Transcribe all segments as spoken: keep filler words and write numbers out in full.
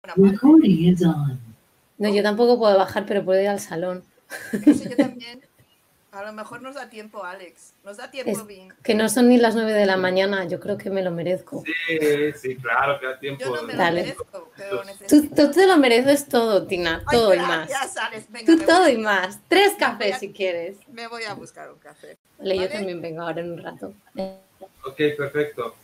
Recording is on. No, yo tampoco puedo bajar, pero puedo ir al salón. Eso yo también. A lo mejor nos da tiempo, Alex. Nos da tiempo, Es Vin. que no son ni las nueve de la mañana, yo creo que me lo merezco. Sí, sí, claro, que da tiempo. Yo no me lo Dale. merezco, pero Tú, necesito. tú te lo mereces todo, Tina, Ay, todo y más. gracias, Alex. Venga, Tú me todo voy, y más. Tres voy cafés a- si quieres. me voy a buscar un café. Vale, yo ¿Vale? también vengo ahora en un rato. Ok, perfecto.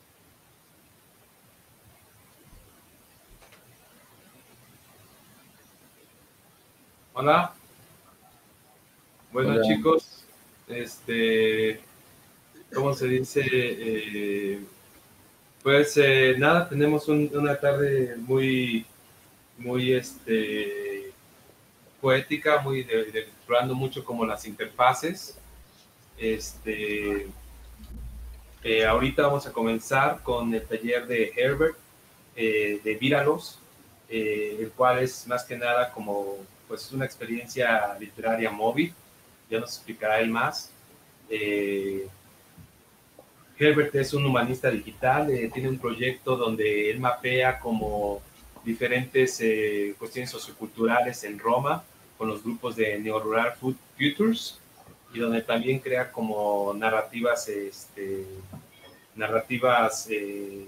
Hola. Bueno, Hola. chicos, este, ¿cómo se dice? Eh, pues eh, nada, tenemos un- una tarde muy, muy, este, poética, muy de, de- explorando mucho como las interfaces. Este, eh, ahorita vamos a comenzar con el taller de Herbert, eh, de Víralos, eh, el cual es más que nada como pues una experiencia literaria móvil. Ya nos explicará él más. Eh, Herbert es un humanista digital, eh, tiene un proyecto donde él mapea como diferentes eh, cuestiones socioculturales en Roma con los grupos de Neo-Rural Food Futures, y donde también crea como narrativas, este, narrativas, eh,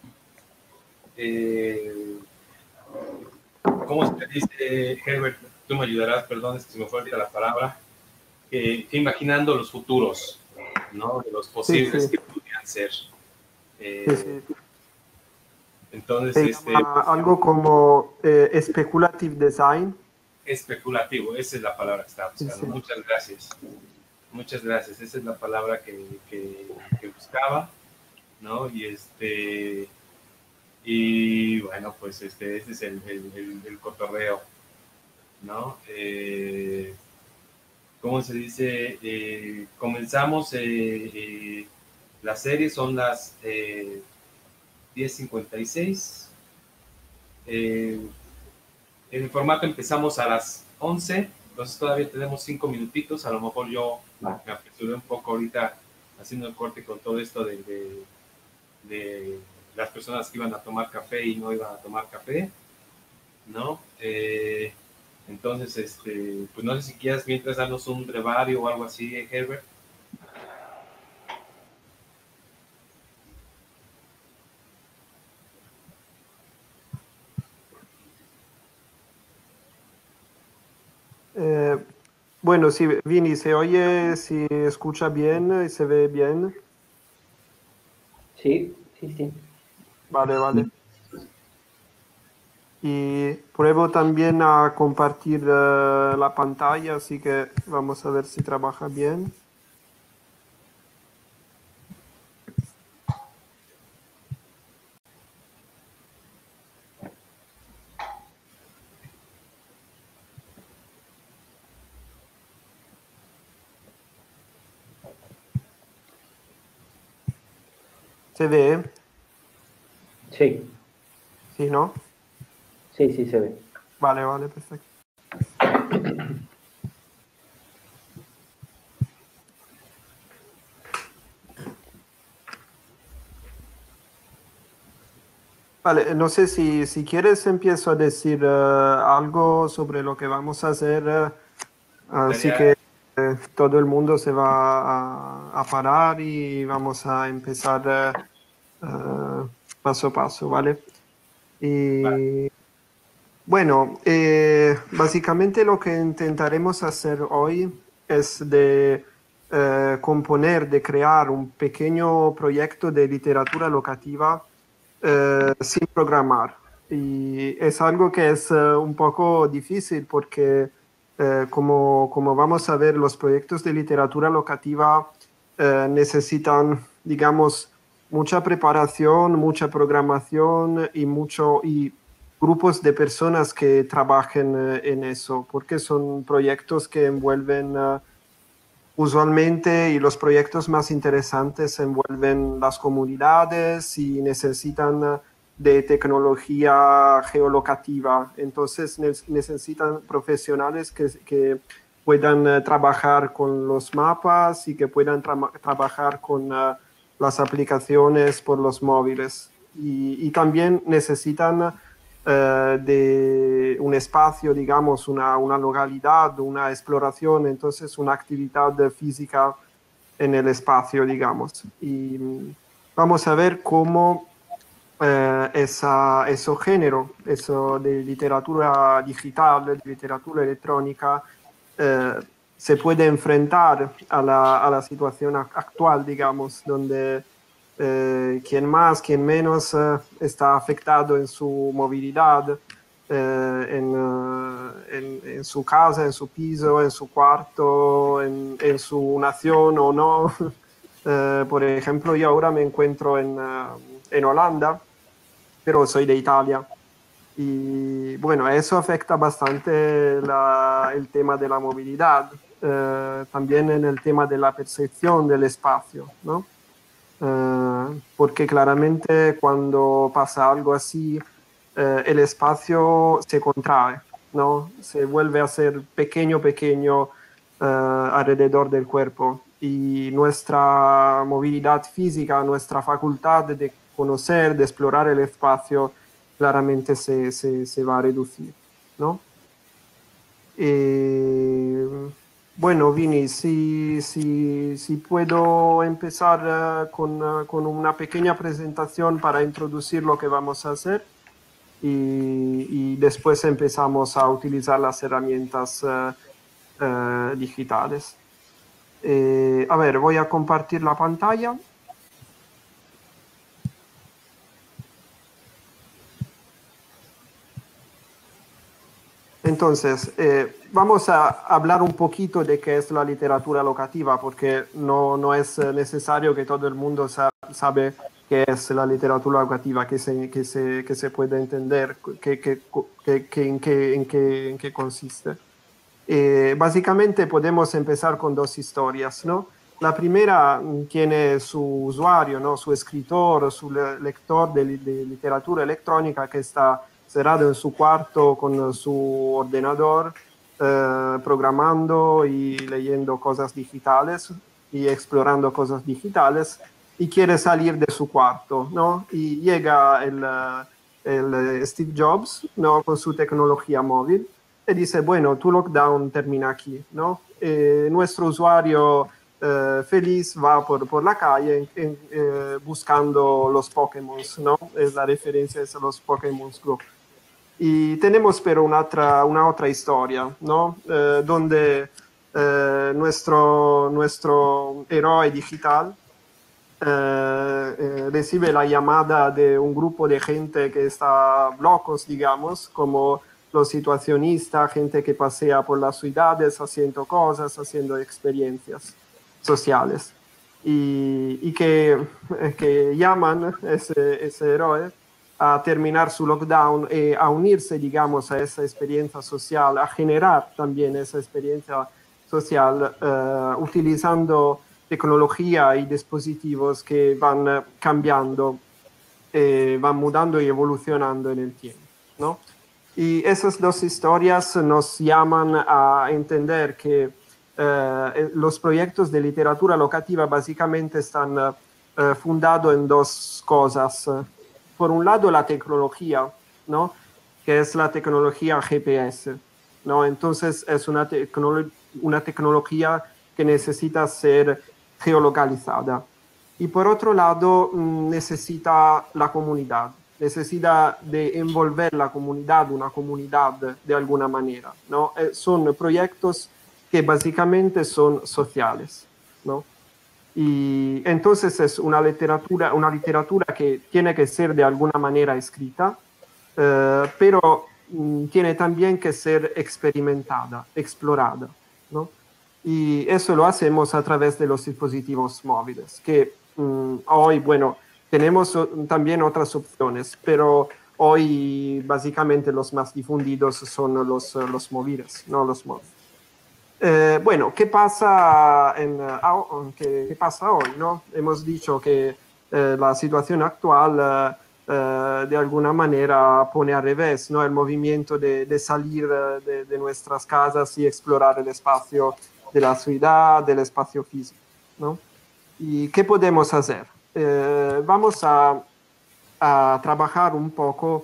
eh, ¿cómo se dice, Herbert? Tú me ayudarás, perdón, es que se me fue ahorita la palabra. Eh, imaginando los futuros, ¿no? De los posibles Sí, sí. que podrían ser. Eh, Sí, sí. Entonces, Se este, llama algo como eh, speculative design. especulativo, esa es la palabra que estaba buscando. Sí, sí. Muchas gracias. Muchas gracias. Esa es la palabra que, que, que buscaba, ¿no? Y este, y bueno, pues este, este es el, el, el, el cotorreo, ¿no? Eh, ¿Cómo se dice? Eh, comenzamos eh, eh, la serie, son las eh, diez cincuenta y seis. Eh, en el formato empezamos a las once, entonces todavía tenemos cinco minutitos. A lo mejor yo me apresuré un poco ahorita haciendo el corte con todo esto de, de, de las personas que iban a tomar café y no iban a tomar café, ¿no? Eh, entonces, este, pues no sé si quieras mientras darnos un brevario o algo así, Herbert. Eh, bueno, sí, Vini, se oye, si escucha bien y se ve bien. Sí, sí, sí. Vale, vale. Y pruebo también a compartir eh, la pantalla, así que vamos a ver si trabaja bien. ¿Se ve? Sí, Sí, ¿no? sí, sí se ve. Vale, vale, perfecto. Vale, no sé si, si quieres empiezo a decir eh, algo sobre lo que vamos a hacer, eh, así Sería- que eh, todo el mundo se va a, a parar y vamos a empezar eh, eh, paso a paso, ¿vale? Y bueno, eh, básicamente lo que intentaremos hacer hoy es de eh, componer, de crear un pequeño proyecto de literatura locativa eh, sin programar. Y es algo que es eh, un poco difícil porque, eh, como, como vamos a ver, los proyectos de literatura locativa eh, necesitan, digamos, mucha preparación, mucha programación y, mucho, y grupos de personas que trabajen eh, en eso, porque son proyectos que envuelven... eh, usualmente, y los proyectos más interesantes envuelven las comunidades y necesitan eh, de tecnología geolocativa. Entonces ne- necesitan profesionales que, que puedan eh, trabajar con los mapas y que puedan tra- trabajar con eh, las aplicaciones por los móviles. Y, y también necesitan eh, de un espacio, digamos, una, una localidad, una exploración, entonces una actividad física en el espacio, digamos. Y vamos a ver cómo eh, esa, ese género, eso de literatura digital, de literatura electrónica, eh, se puede enfrentar a la, a la situación actual, digamos, donde eh, quien más, quien menos eh, está afectado en su movilidad, eh, en, uh, en, en su casa, en su piso, en su cuarto, en, en su nación o no. eh, por ejemplo, yo ahora me encuentro en, uh, en Holanda, pero soy de Italia. Y bueno, eso afecta bastante la, el tema de la movilidad, eh, también en el tema de la percepción del espacio, ¿no? Eh, porque claramente cuando pasa algo así, eh, el espacio se contrae, ¿no? Se vuelve a ser pequeño, pequeño eh, alrededor del cuerpo. Y nuestra movilidad física, nuestra facultad de conocer, de explorar el espacio, claramente se, se, se va a reducir, ¿no? Eh, bueno, Vini, si, si, si puedo empezar uh, con, uh, con una pequeña presentación para introducir lo que vamos a hacer y, y después empezamos a utilizar las herramientas uh, uh, digitales. Eh, a ver, voy a compartir la pantalla. Entonces, eh, vamos a hablar un poquito de qué es la literatura locativa, porque no, no es necesario que todo el mundo sa sabe qué es la literatura locativa, que se, que se, que se puede entender, que, que, que, que, en, qué, en, qué, en qué consiste. Eh, básicamente podemos empezar con dos historias, ¿no? La primera tiene su usuario, ¿no? Su escritor, su lector de, de literatura electrónica que está cerrado en su cuarto con su ordenador, eh, programando y leyendo cosas digitales y explorando cosas digitales y quiere salir de su cuarto, ¿no? Y llega el, el Steve Jobs, ¿no? Con su tecnología móvil y dice, bueno, tu lockdown termina aquí, ¿no? Eh, nuestro usuario eh, feliz va por, por la calle en, eh, buscando los Pokémon, ¿no? Es la referencia es a los Pokémon Go. Y tenemos pero una otra, una otra historia, ¿no? Eh, donde eh, nuestro, nuestro héroe digital eh, eh, recibe la llamada de un grupo de gente que está locos, digamos, como los situacionistas, gente que pasea por las ciudades haciendo cosas, haciendo experiencias sociales. Y, y que, que llaman ese, ese héroe a terminar su lockdown y a unirse, digamos, a esa experiencia social, a generar también esa experiencia social uh, utilizando tecnología y dispositivos que van uh, cambiando, eh, van mudando y evolucionando en el tiempo, ¿no? Y esas dos historias nos llaman a entender que uh, los proyectos de literatura locativa básicamente están uh, fundados en dos cosas. Por un lado, la tecnología, ¿no? Que es la tecnología G P S, ¿no? Entonces, es una, tecno una tecnología que necesita ser geolocalizada. Y por otro lado, necesita la comunidad, necesita de envolver la comunidad, una comunidad de alguna manera, ¿no? Eh, son proyectos que básicamente son sociales, ¿no? Y entonces es una literatura, una literatura que tiene que ser de alguna manera escrita, eh, pero mm, tiene también que ser experimentada, explorada, ¿no? Y eso lo hacemos a través de los dispositivos móviles, que mm, hoy, bueno, tenemos también otras opciones, pero hoy básicamente los más difundidos son los, los móviles, no los móviles. Eh, bueno, ¿qué pasa, en, uh, ¿qué, ¿qué pasa hoy? ¿No? Hemos dicho que eh, la situación actual uh, uh, de alguna manera pone al revés, ¿no? El movimiento de, de salir uh, de, de nuestras casas y explorar el espacio de la ciudad, del espacio físico, ¿no? ¿Y qué podemos hacer? Eh, vamos a, a trabajar un poco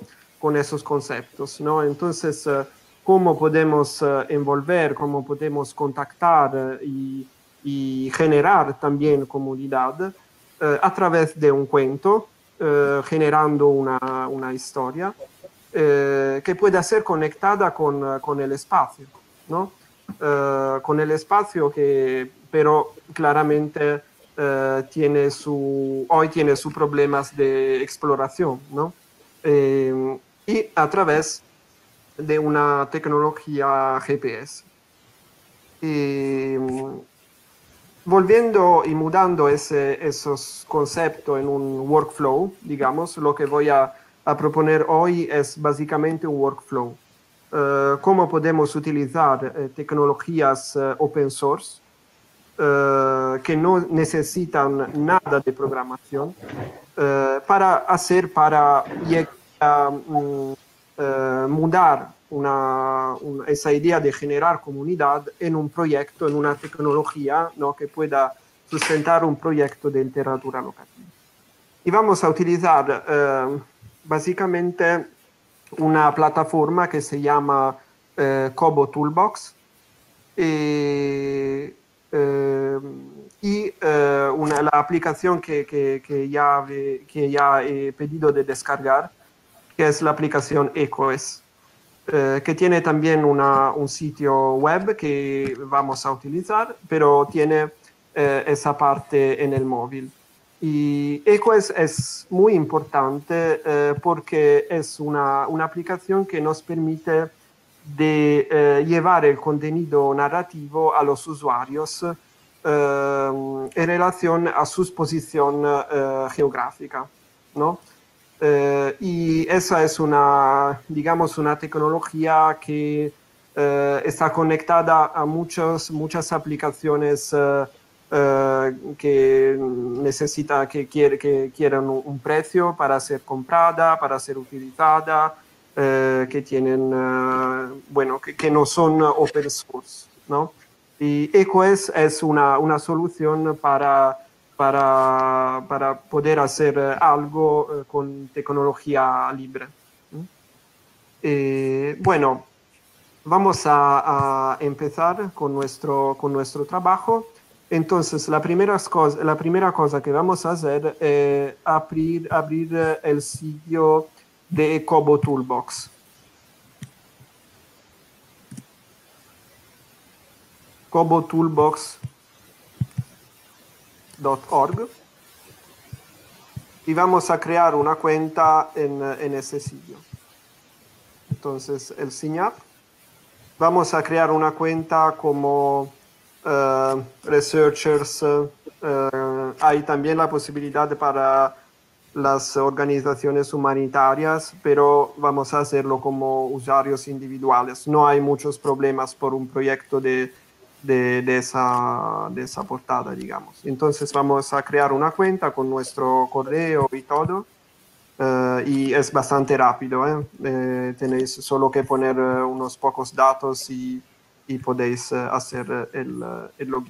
con esos conceptos, ¿no? Entonces, uh, cómo podemos uh, envolver, cómo podemos contactar uh, y, y generar también comunidad uh, a través de un cuento, uh, generando una, una historia uh, que pueda ser conectada con, uh, con el espacio, ¿no? Uh, con el espacio que, pero claramente uh, tiene su, hoy tiene sus problemas de exploración, ¿no? Eh, y a través de una tecnología G P S. Y, volviendo y mudando ese, esos conceptos en un workflow, digamos, lo que voy a, a proponer hoy es básicamente un workflow. Uh, cómo podemos utilizar uh, tecnologías uh, open source uh, que no necesitan nada de programación uh, para hacer, para uh, um, uh, mudar una, una, esa idea de generar comunidad en un proyecto, en una tecnología, ¿no? Que pueda sustentar un proyecto de literatura locativa. Y vamos a utilizar uh, básicamente una plataforma que se llama eh, Kobo Toolbox y, eh, y eh, una, la aplicación que, que, que, ya, que ya he pedido de descargar, que es la aplicación ECOES, eh, que tiene también una, un sitio web que vamos a utilizar, pero tiene eh, esa parte en el móvil. Y ECOES es muy importante eh, porque es una, una aplicación que nos permite de eh, llevar el contenido narrativo a los usuarios eh, en relación a su posición eh, geográfica, ¿no? Eh, y esa es una, digamos, una tecnología que eh, está conectada a muchos, muchas aplicaciones eh, Uh, que necesita, que, quiere, que quieren un, un precio para ser comprada, para ser utilizada, uh, que tienen, uh, bueno, que, que no son open source, ¿no? Y ECOES es una, una solución para, para, para poder hacer algo uh, con tecnología libre. ¿Mm? Eh, bueno, vamos a, a empezar con nuestro, con nuestro trabajo. Entonces, la primera, cosa, la primera cosa que vamos a hacer es abrir, abrir el sitio de Kobo Toolbox. kobo toolbox punto org y vamos a crear una cuenta en, en ese sitio. Entonces, el sign up. Vamos a crear una cuenta como Uh, researchers, uh, uh, hay también la posibilidad para las organizaciones humanitarias, pero vamos a hacerlo como usuarios individuales. No hay muchos problemas por un proyecto de, de, de, esa, de esa portada, digamos. Entonces vamos a crear una cuenta con nuestro correo y todo, uh, y es bastante rápido, ¿eh? Eh, tenéis solo que poner uh, unos pocos datos y y podéis uh, hacer uh, el, uh, el login.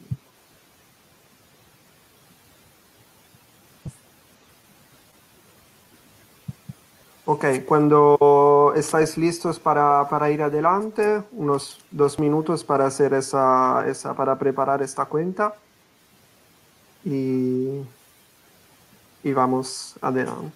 Ok, cuando estáis listos para, para ir adelante, unos dos minutos para hacer esa, esa, para preparar esta cuenta y, y vamos adelante.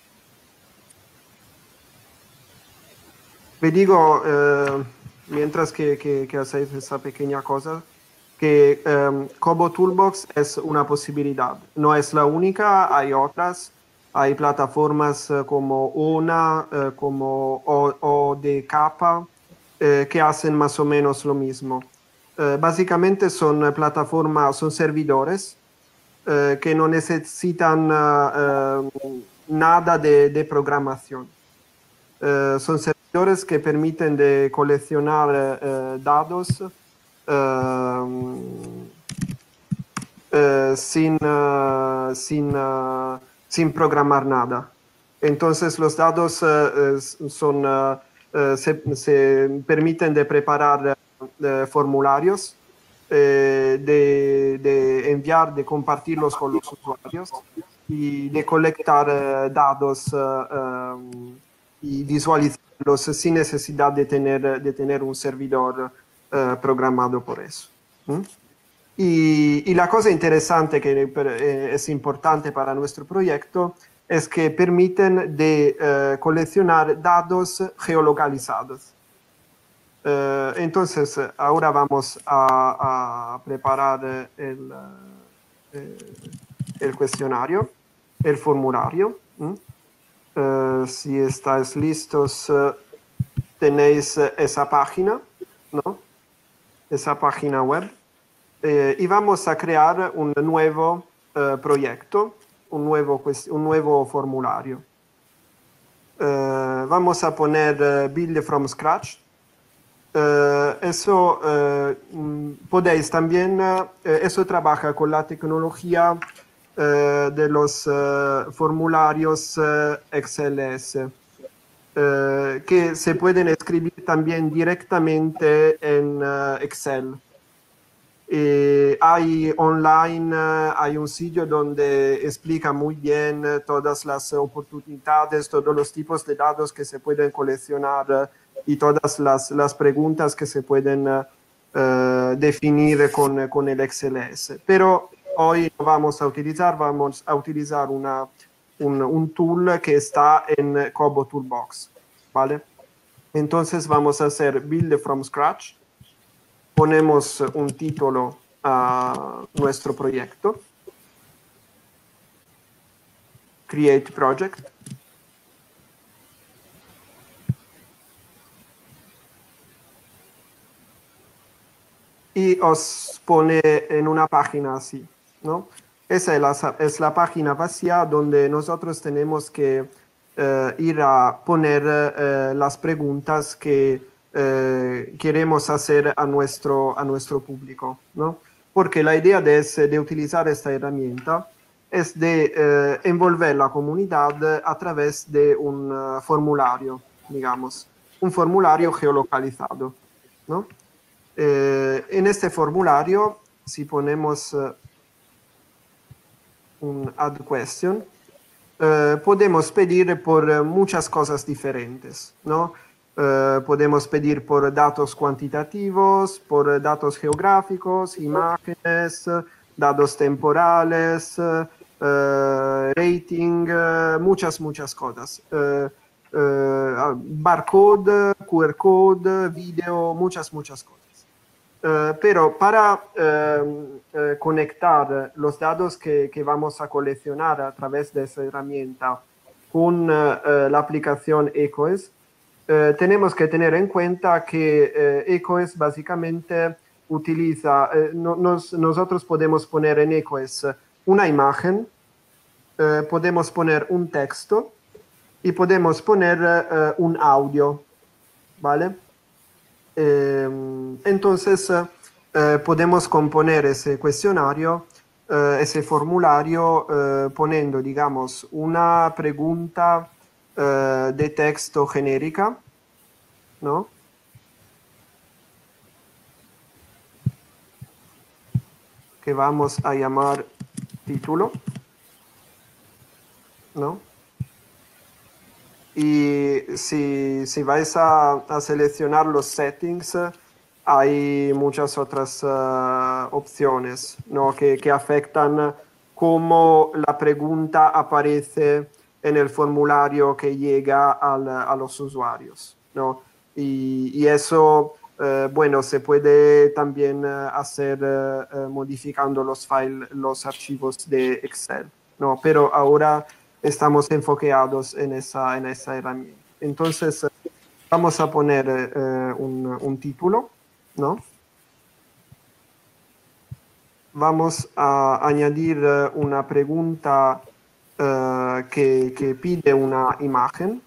Vi digo, eh, mientras que, que, que hacéis esa pequeña cosa, que um, Kobo Toolbox es una posibilidad. No es la única, hay otras. Hay plataformas uh, como ONA, uh, como o, o de Capa, uh, que hacen más o menos lo mismo. Uh, básicamente son plataformas, son servidores uh, que no necesitan uh, uh, nada de, de programación. Uh, son servidores que permiten de coleccionar uh, datos uh, uh, sin, uh, sin, uh, sin programar nada. Entonces los datos uh, son, uh, uh, se, se permiten de preparar uh, formularios, uh, de, de enviar, de compartirlos con los usuarios y de colectar uh, datos uh, um, y visualizarlos sin necesidad de tener, de tener un servidor uh, programado por eso. ¿Mm? Y, y la cosa interesante que eh, es importante para nuestro proyecto es que permiten de uh, coleccionar datos geolocalizados. Uh, entonces, ahora vamos a, a preparar el, eh, el cuestionario, el formulario. ¿Mm? Uh, si estáis listos, uh, tenéis esa página, ¿no? Esa página web. Eh, y vamos a crear un nuevo uh, proyecto, un nuevo, un nuevo formulario. Uh, vamos a poner uh, Build from Scratch. Uh, eso uh, podéis también, uh, eso trabaja con la tecnología uh, de los uh, formularios uh, X L S, uh, que se pueden escribir también directamente en uh, Excel. Eh, hay online, uh, hay un sitio donde explica muy bien uh, todas las oportunidades, todos los tipos de datos que se pueden coleccionar uh, y todas las, las preguntas que se pueden uh, uh, definir con, con el X L S. Pero hoy vamos a utilizar, vamos a utilizar una, un, un tool que está en Kobo Toolbox, ¿vale? Entonces vamos a hacer Build from Scratch. Ponemos un título a nuestro proyecto. Create Project. Y os pone en una página así, ¿no? Esa es la, es la página vacía donde nosotros tenemos que eh, ir a poner eh, las preguntas que Eh, queremos hacer a nuestro, a nuestro público, ¿no? Porque la idea de, de utilizar esta herramienta es de eh, envolver la comunidad a través de un uh, formulario, digamos, un formulario geolocalizado, ¿no? Eh, en este formulario, si ponemos uh, un add question, uh, podemos pedir por uh, muchas cosas diferentes, ¿no? Uh, podemos pedir por datos cuantitativos, por datos geográficos, imágenes, datos temporales, uh, rating, uh, muchas, muchas cosas. Uh, uh, barcode, Q R code, video, muchas, muchas cosas. Uh, pero para uh, uh, conectar los datos que, que vamos a coleccionar a través de esa herramienta con uh, uh, la aplicación ECOES, Eh, tenemos que tener en cuenta que eh, ECOES básicamente utiliza, eh, no, nos, nosotros podemos poner en ECOES una imagen, eh, podemos poner un texto y podemos poner eh, un audio, ¿vale? Eh, entonces eh, podemos componer ese cuestionario, eh, ese formulario, eh, poniendo, digamos, una pregunta Uh, de texto genérica, ¿no? Que vamos a llamar título, ¿no? Y si, si vais a, a seleccionar los settings, hay muchas otras uh, opciones, ¿no? Que, que afectan cómo la pregunta aparece en el formulario que llega al, a los usuarios, ¿no? Y, y eso, eh, bueno, se puede también eh, hacer eh, modificando los files, los archivos de Excel, ¿no? Pero ahora estamos enfocados en esa, en esa herramienta. Entonces, vamos a poner eh, un, un título, ¿no? Vamos a añadir una pregunta Uh, que, que pide una imagen.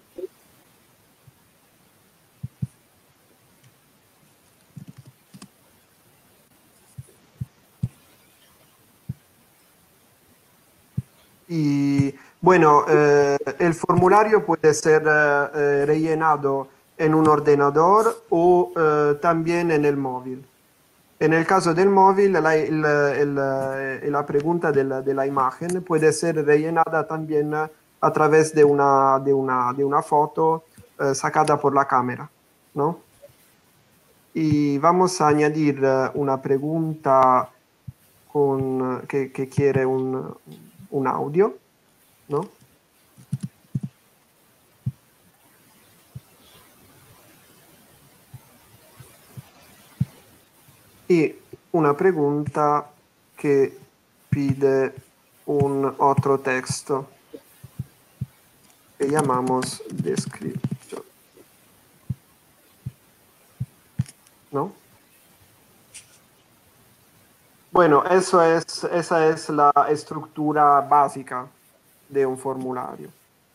Y bueno, uh, el formulario puede ser uh, rellenado en un ordenador o uh, también en el móvil. En el caso del móvil, la, el, el, la pregunta de la, de la imagen puede ser rellenada también a través de una, de una, de una foto eh, sacada por la cámara, ¿no? Y vamos a añadir eh, una pregunta con, que, que quiere un, un audio, ¿no? Y una pregunta que pide un otro texto que llamamos description, ¿no? Bueno, eso es, esa es la estructura básica de un formulario.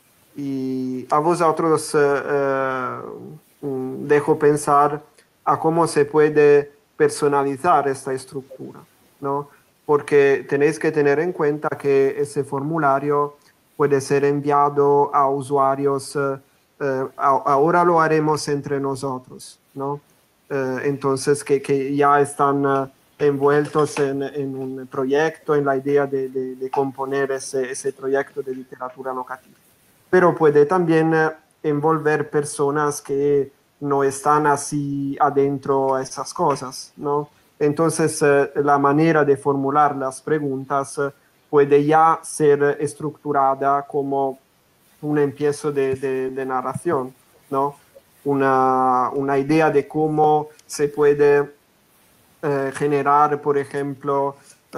Y a vosotros eh, eh, dejo pensar a cómo se puede personalizar esta estructura, ¿no? Porque tenéis que tener en cuenta que ese formulario puede ser enviado a usuarios, eh, eh, ahora lo haremos entre nosotros, ¿no? Eh, entonces, que, que ya están eh, envueltos en, en un proyecto, en la idea de, de, de componer ese, ese proyecto de literatura locativa. Pero puede también eh, envolver personas que no están así adentro a esas cosas, ¿no? Entonces, eh, la manera de formular las preguntas eh, puede ya ser estructurada como un empiezo de, de, de narración, ¿no? Una, una idea de cómo se puede eh, generar, por ejemplo, eh,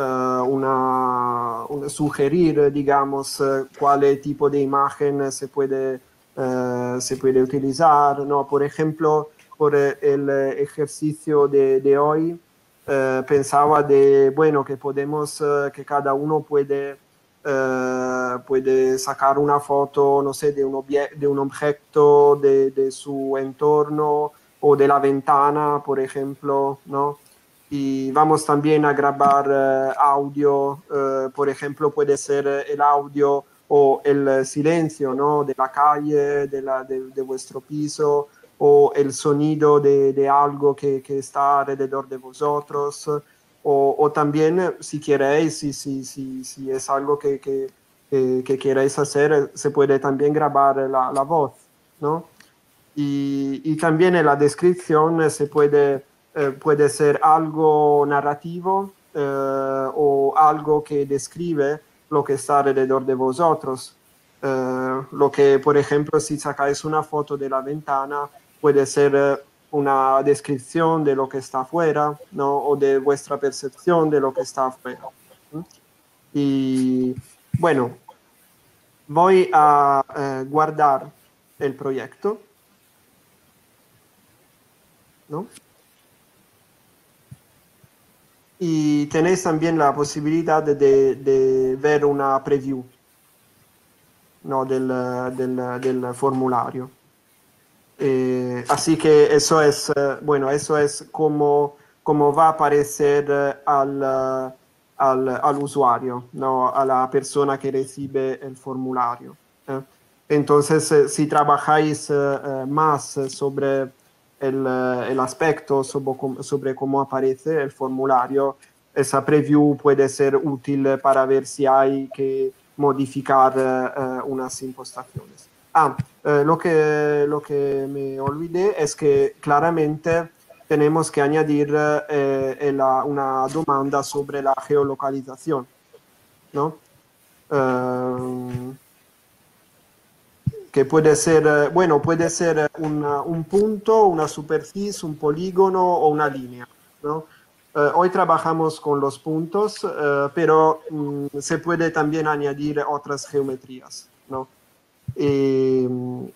una, una, sugerir, digamos, eh, cuál tipo de imagen se puede Uh, se puede utilizar, ¿no? Por ejemplo, por el ejercicio de, de hoy, uh, pensaba de, bueno, que podemos, uh, que cada uno puede, uh, puede sacar una foto, no sé, de un, de un objeto de, de su entorno o de la ventana, por ejemplo, ¿no? Y vamos también a grabar uh, audio, uh, por ejemplo, puede ser el audio o el silencio, ¿no? De la calle, de, la, de, de vuestro piso, o el sonido de, de algo que, que está alrededor de vosotros, o, o también, si queréis, si, si, si, si es algo que, que, que, que queréis hacer, se puede también grabar la, la voz, ¿no? Y, y también en la descripción se puede, eh, puede ser algo narrativo eh, o algo que describe lo que está alrededor de vosotros. Eh, lo que, por ejemplo, si sacáis una foto de la ventana, puede ser eh, una descripción de lo que está afuera, ¿no? O de vuestra percepción de lo que está afuera. ¿Mm? Y bueno, voy a eh, guardar el proyecto, ¿no? Y tenéis también la posibilidad de, de ver una preview, ¿no? del, del, del formulario. Eh, así que eso es, bueno, eso es como, como va a aparecer al, al, al usuario, ¿no? A la persona que recibe el formulario. ¿eh? Entonces, si trabajáis eh, más sobre El, el aspecto sobre, sobre cómo aparece el formulario, esa preview puede ser útil para ver si hay que modificar uh, unas impostaciones. Ah, uh, lo, que, lo que me olvidé es que claramente tenemos que añadir uh, la, una demanda sobre la geolocalización, ¿no? Uh, que puede ser, bueno, puede ser una, un punto, una superficie, un polígono o una línea, ¿no? Uh, hoy trabajamos con los puntos, uh, pero um, se puede también añadir otras geometrías, ¿no? Y,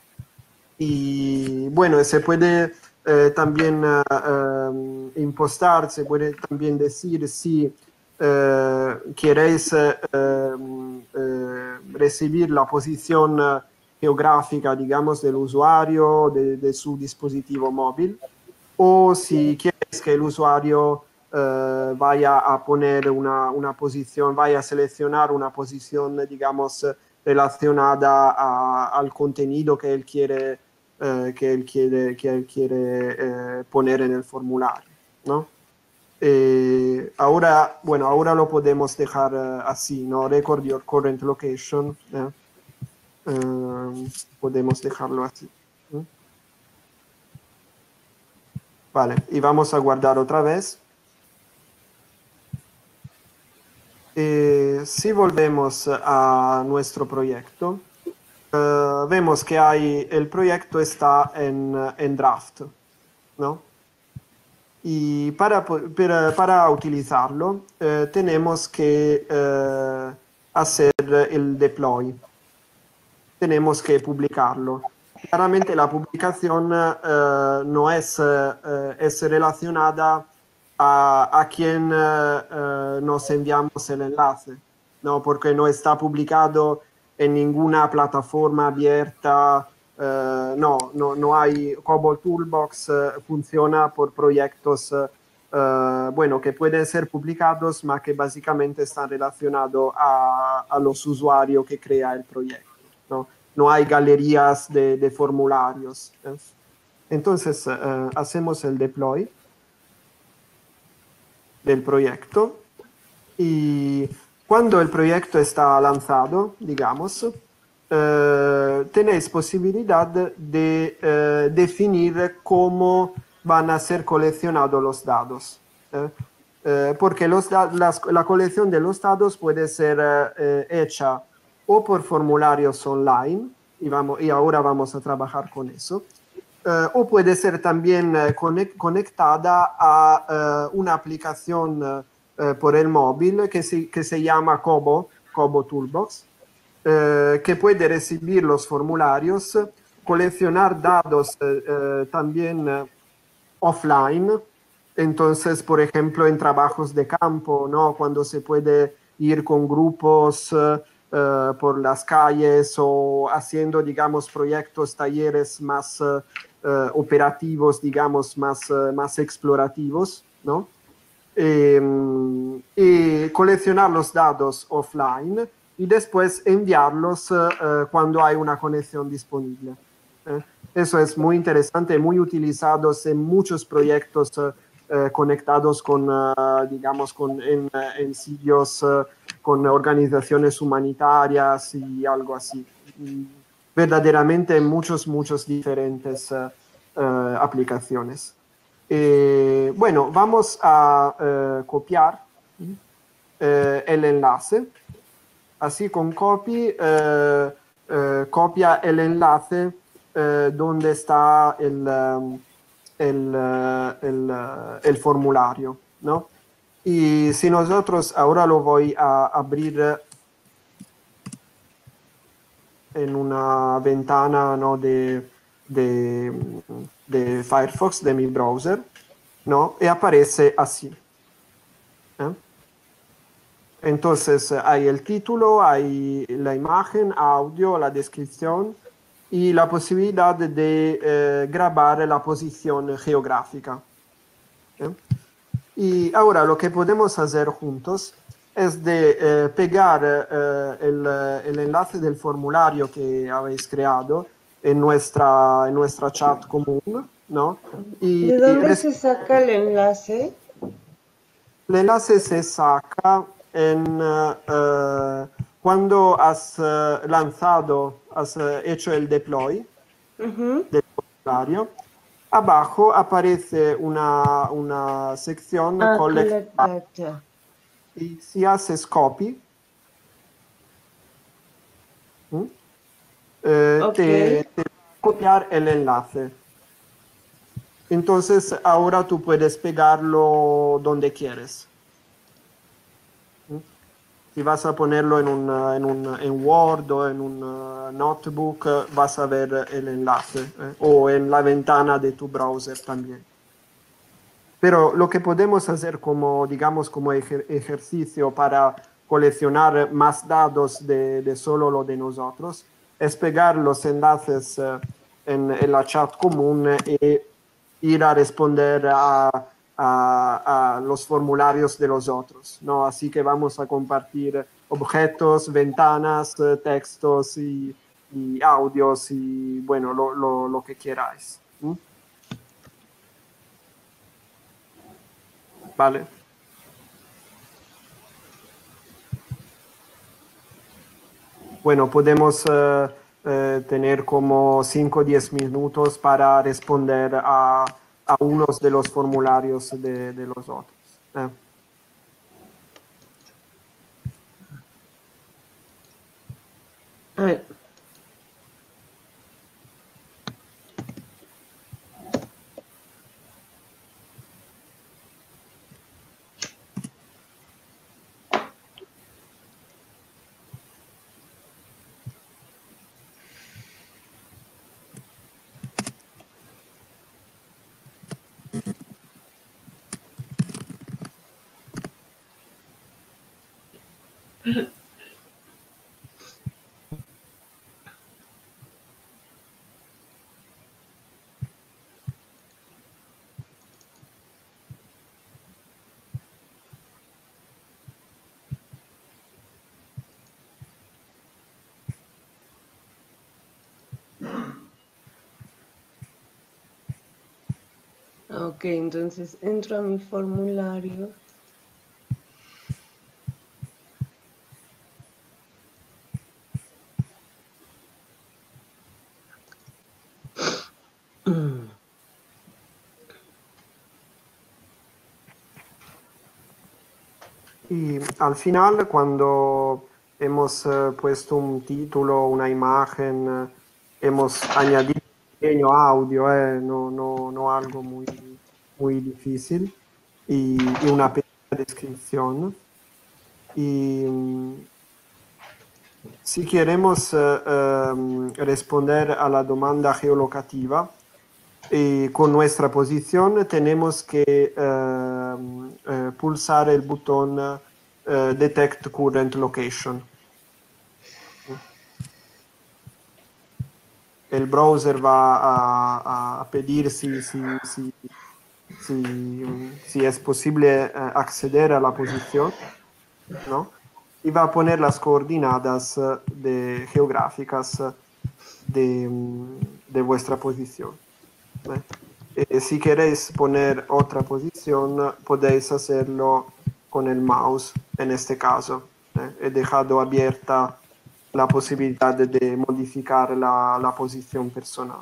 y bueno, se puede uh, también uh, um, impostar, se puede también decir si uh, queréis uh, uh, recibir la posición uh, geográfica, digamos, del usuario, de, de su dispositivo móvil, o si quieres que el usuario eh, vaya a poner una, una posición, vaya a seleccionar una posición, digamos, relacionada a, al contenido que él quiere, eh, que él quiere, que él quiere eh, poner en el formulario, ¿no? Eh, ahora, bueno, ahora lo podemos dejar uh, así, ¿no? Record your current location, ¿eh? Uh, podemos dejarlo así. ¿eh? Vale, y vamos a guardar otra vez. Eh, si volvemos a nuestro proyecto, eh, vemos que hay, el proyecto está en, en draft, ¿no? Y para, para, para utilizarlo eh, tenemos que eh, hacer el deploy. Tenemos que publicarlo. Claramente la publicación eh, no es, eh, es relacionada a, a quien eh, eh, nos enviamos el enlace, ¿no? Porque no está publicado en ninguna plataforma abierta. Uh, no, no, no hay Cobol Toolbox, uh, funciona por proyectos uh, uh, bueno, que pueden ser publicados, mas que básicamente están relacionados a, a los usuarios que crea el proyecto, ¿no? No hay galerías de, de formularios. ¿eh? Entonces, uh, hacemos el deploy del proyecto y cuando el proyecto está lanzado, digamos, Uh, tenéis posibilidad de uh, definir cómo van a ser coleccionados los datos. ¿eh? Uh, porque los da las, la colección de los datos puede ser uh, hecha o por formularios online, y, vamos, y ahora vamos a trabajar con eso, uh, o puede ser también uh, conect conectada a uh, una aplicación uh, por el móvil que se, que se llama Cobo, Cobo Toolbox. Eh, que puede recibir los formularios, coleccionar datos eh, eh, también eh, offline. Entonces, por ejemplo, en trabajos de campo, ¿no? Cuando se puede ir con grupos eh, eh, por las calles o haciendo, digamos, proyectos, talleres más eh, eh, operativos, digamos, más, eh, más explorativos, ¿no? Eh, y coleccionar los datos offline y después enviarlos uh, cuando hay una conexión disponible. ¿eh? Eso es muy interesante, muy utilizado en muchos proyectos uh, uh, conectados con, uh, digamos, con, en, en sitios uh, con organizaciones humanitarias y algo así. Y verdaderamente muchos, muchos diferentes uh, uh, aplicaciones. Eh, bueno, vamos a uh, copiar uh, el enlace. Así con copy, eh, eh, copia el enlace eh, donde está el, um, el, uh, el, uh, el formulario, ¿no? Y si nosotros, ahora lo voy a abrir en una ventana, ¿no? de, de, de Firefox, de mi browser, ¿no? Y aparece así. ¿eh? Entonces hay el título, hay la imagen, audio, la descripción y la posibilidad de eh, grabar la posición geográfica. ¿eh? Y ahora lo que podemos hacer juntos es de eh, pegar eh, el, el enlace del formulario que habéis creado en nuestra, en nuestra chat común, ¿no? Y, ¿De dónde y se saca el enlace? El enlace se saca en, uh, cuando has uh, lanzado, has uh, hecho el deploy uh-huh. del formulario. Abajo aparece una, una sección ah, collect data. Y si haces copy, ¿Mm? eh, okay. te, te va a copiar el enlace. Entonces ahora tú puedes pegarlo donde quieres. Si vas a ponerlo en, un, en, un, en Word o en un uh, notebook, vas a ver el enlace ¿eh? o en la ventana de tu browser también. Pero lo que podemos hacer como, digamos, como ejer ejercicio para coleccionar más datos de, de solo lo de nosotros es pegar los enlaces uh, en, en la chat común y ir a responder a, a, a los formularios de los otros, ¿no? Así que vamos a compartir objetos, ventanas, textos y, y audios y, bueno, lo, lo, lo que queráis. ¿Mm? Vale. Bueno, podemos uh, eh, tener como cinco o diez minutos para responder a, a unos de los formularios de, de los otros. ¿eh? A ver. Ok, entonces entro a mi formulario. Y al final, cuando hemos eh, puesto un título, una imagen, eh, hemos añadido un pequeño audio, eh, no, no, no algo muy, muy difícil, y, y una pequeña descripción. Y mm, si queremos eh, em, responder a la demanda geolocativa, y con nuestra posición tenemos que eh, eh, pulsar el botón eh, Detect Current Location. El browser va a, a pedir si, si, si, si, si es posible eh, acceder a la posición, ¿no? Y va a poner las coordenadas eh, de, geográficas de, de vuestra posición. ¿eh? Eh, si queréis poner otra posición, podéis hacerlo con el mouse, en este caso. ¿eh? He dejado abierta la posibilidad de modificar la, la posición personal.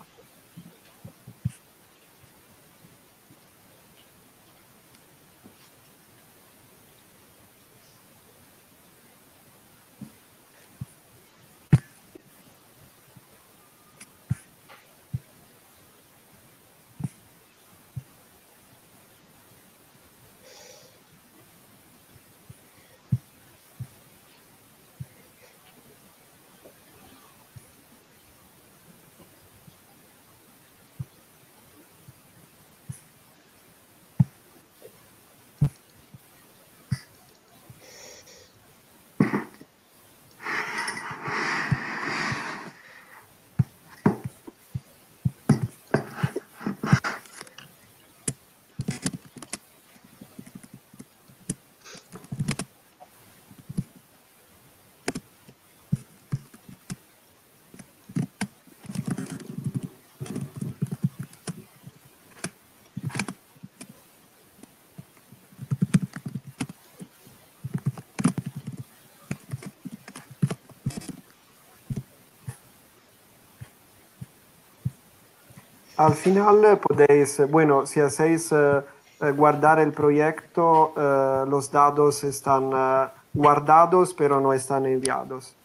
Al final podéis, bueno, si hacéis eh, eh, guardar el proyecto, eh, los datos están eh, guardados pero no están enviados.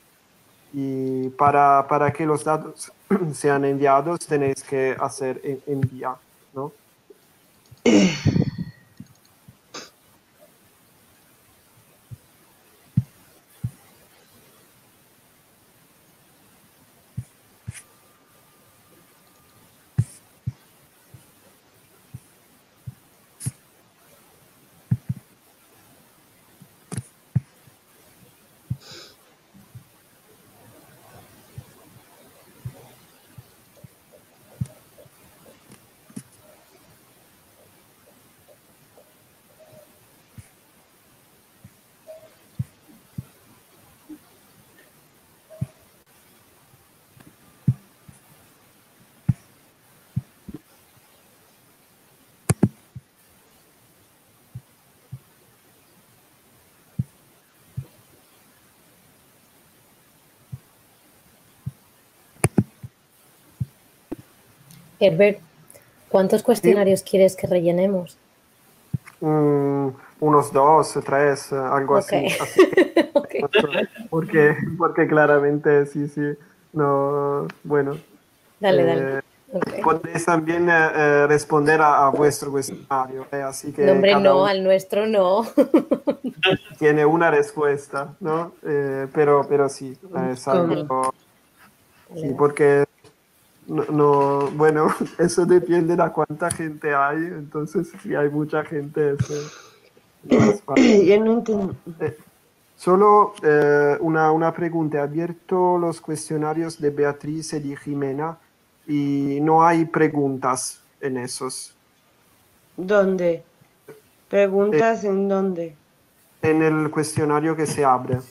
Y para, para que los datos sean enviados tenéis que hacer en- envía, ¿no? Herbert, ¿Cuántos cuestionarios quieres que rellenemos? Mm, unos dos, tres, algo Ok. así. así que- Ok. porque, porque claramente sí, sí. No, bueno. Dale, eh, dale. Ok. Podéis también eh, eh, responder a, a vuestro cuestionario, eh, así que No, hombre, cada no, uno al nuestro no. tiene una respuesta, ¿no? Eh, pero, pero sí, eh, es ¿Cómo? algo- Dale, sí, dale. porque no, no- bueno, eso depende de cuánta gente hay, entonces si hay mucha gente es eh, más fácil. Ya no entiendo. Eh, Solo eh, una, una pregunta, he abierto los cuestionarios de Beatriz y de Jimena y no hay preguntas en esos. ¿Dónde? Eh, ¿Preguntas en dónde? en el cuestionario que se abre.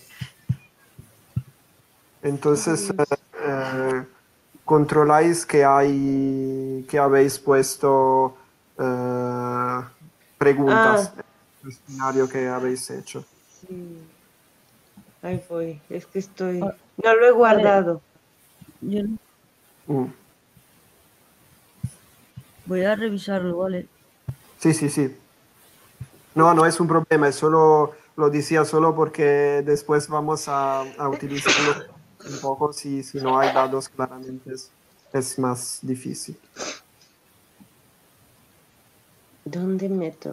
Entonces, eh, eh, controláis que hay, que habéis puesto eh, preguntas Ah, en el cuestionario que habéis hecho. sí. Ahí voy. Es que estoy. Ah, No lo he vale. guardado. Yo no- Mm. voy a revisarlo, ¿vale? Sí, sí, sí. No, no es un problema, es solo, lo decía solo porque después vamos a, a utilizarlo un poco, si, si no hay datos claramente es, es más difícil. ¿Dónde meto?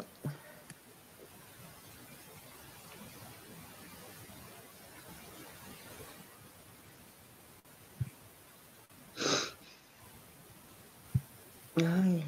Ay.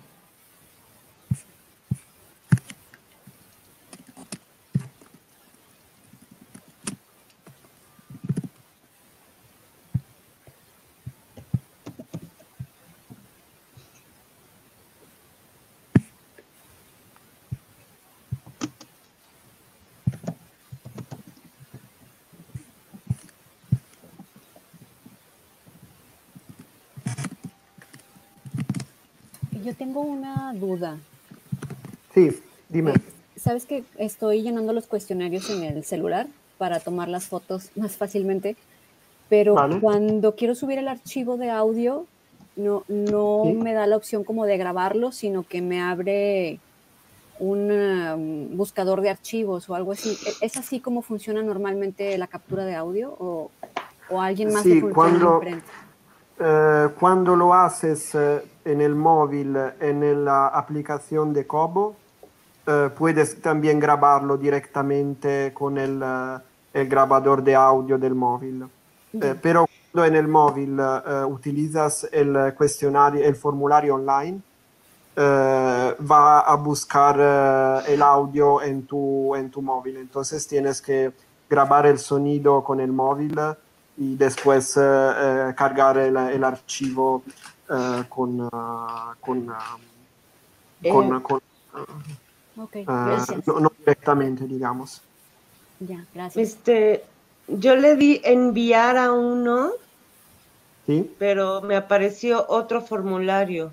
Yo tengo una duda. Sí, dime. Eh, ¿Sabes que estoy llenando los cuestionarios en el celular para tomar las fotos más fácilmente? Pero Vale. cuando quiero subir el archivo de audio, no, no Sí. me da la opción como de grabarlo, sino que me abre un um, buscador de archivos o algo así. ¿E- ¿Es así como funciona normalmente la captura de audio o, o alguien más Sí, le funciona cuando- diferente? Eh, cuando lo haces eh, en el móvil, en la aplicación de Kobo, eh, puedes también grabarlo directamente con el, eh, el grabador de audio del móvil. Eh, Ya. pero cuando en el móvil eh, utilizas el cuestionario, el formulario online, eh, va a buscar eh, el audio en tu, en tu móvil. Entonces tienes que grabar el sonido con el móvil y después eh, eh, cargar el, el archivo eh, con, ah, con, ah, con- Eh, con, Ok, eh, gracias. no, no directamente, digamos. Ya, gracias. este, yo le di enviar a uno, ¿Sí? pero me apareció otro formulario.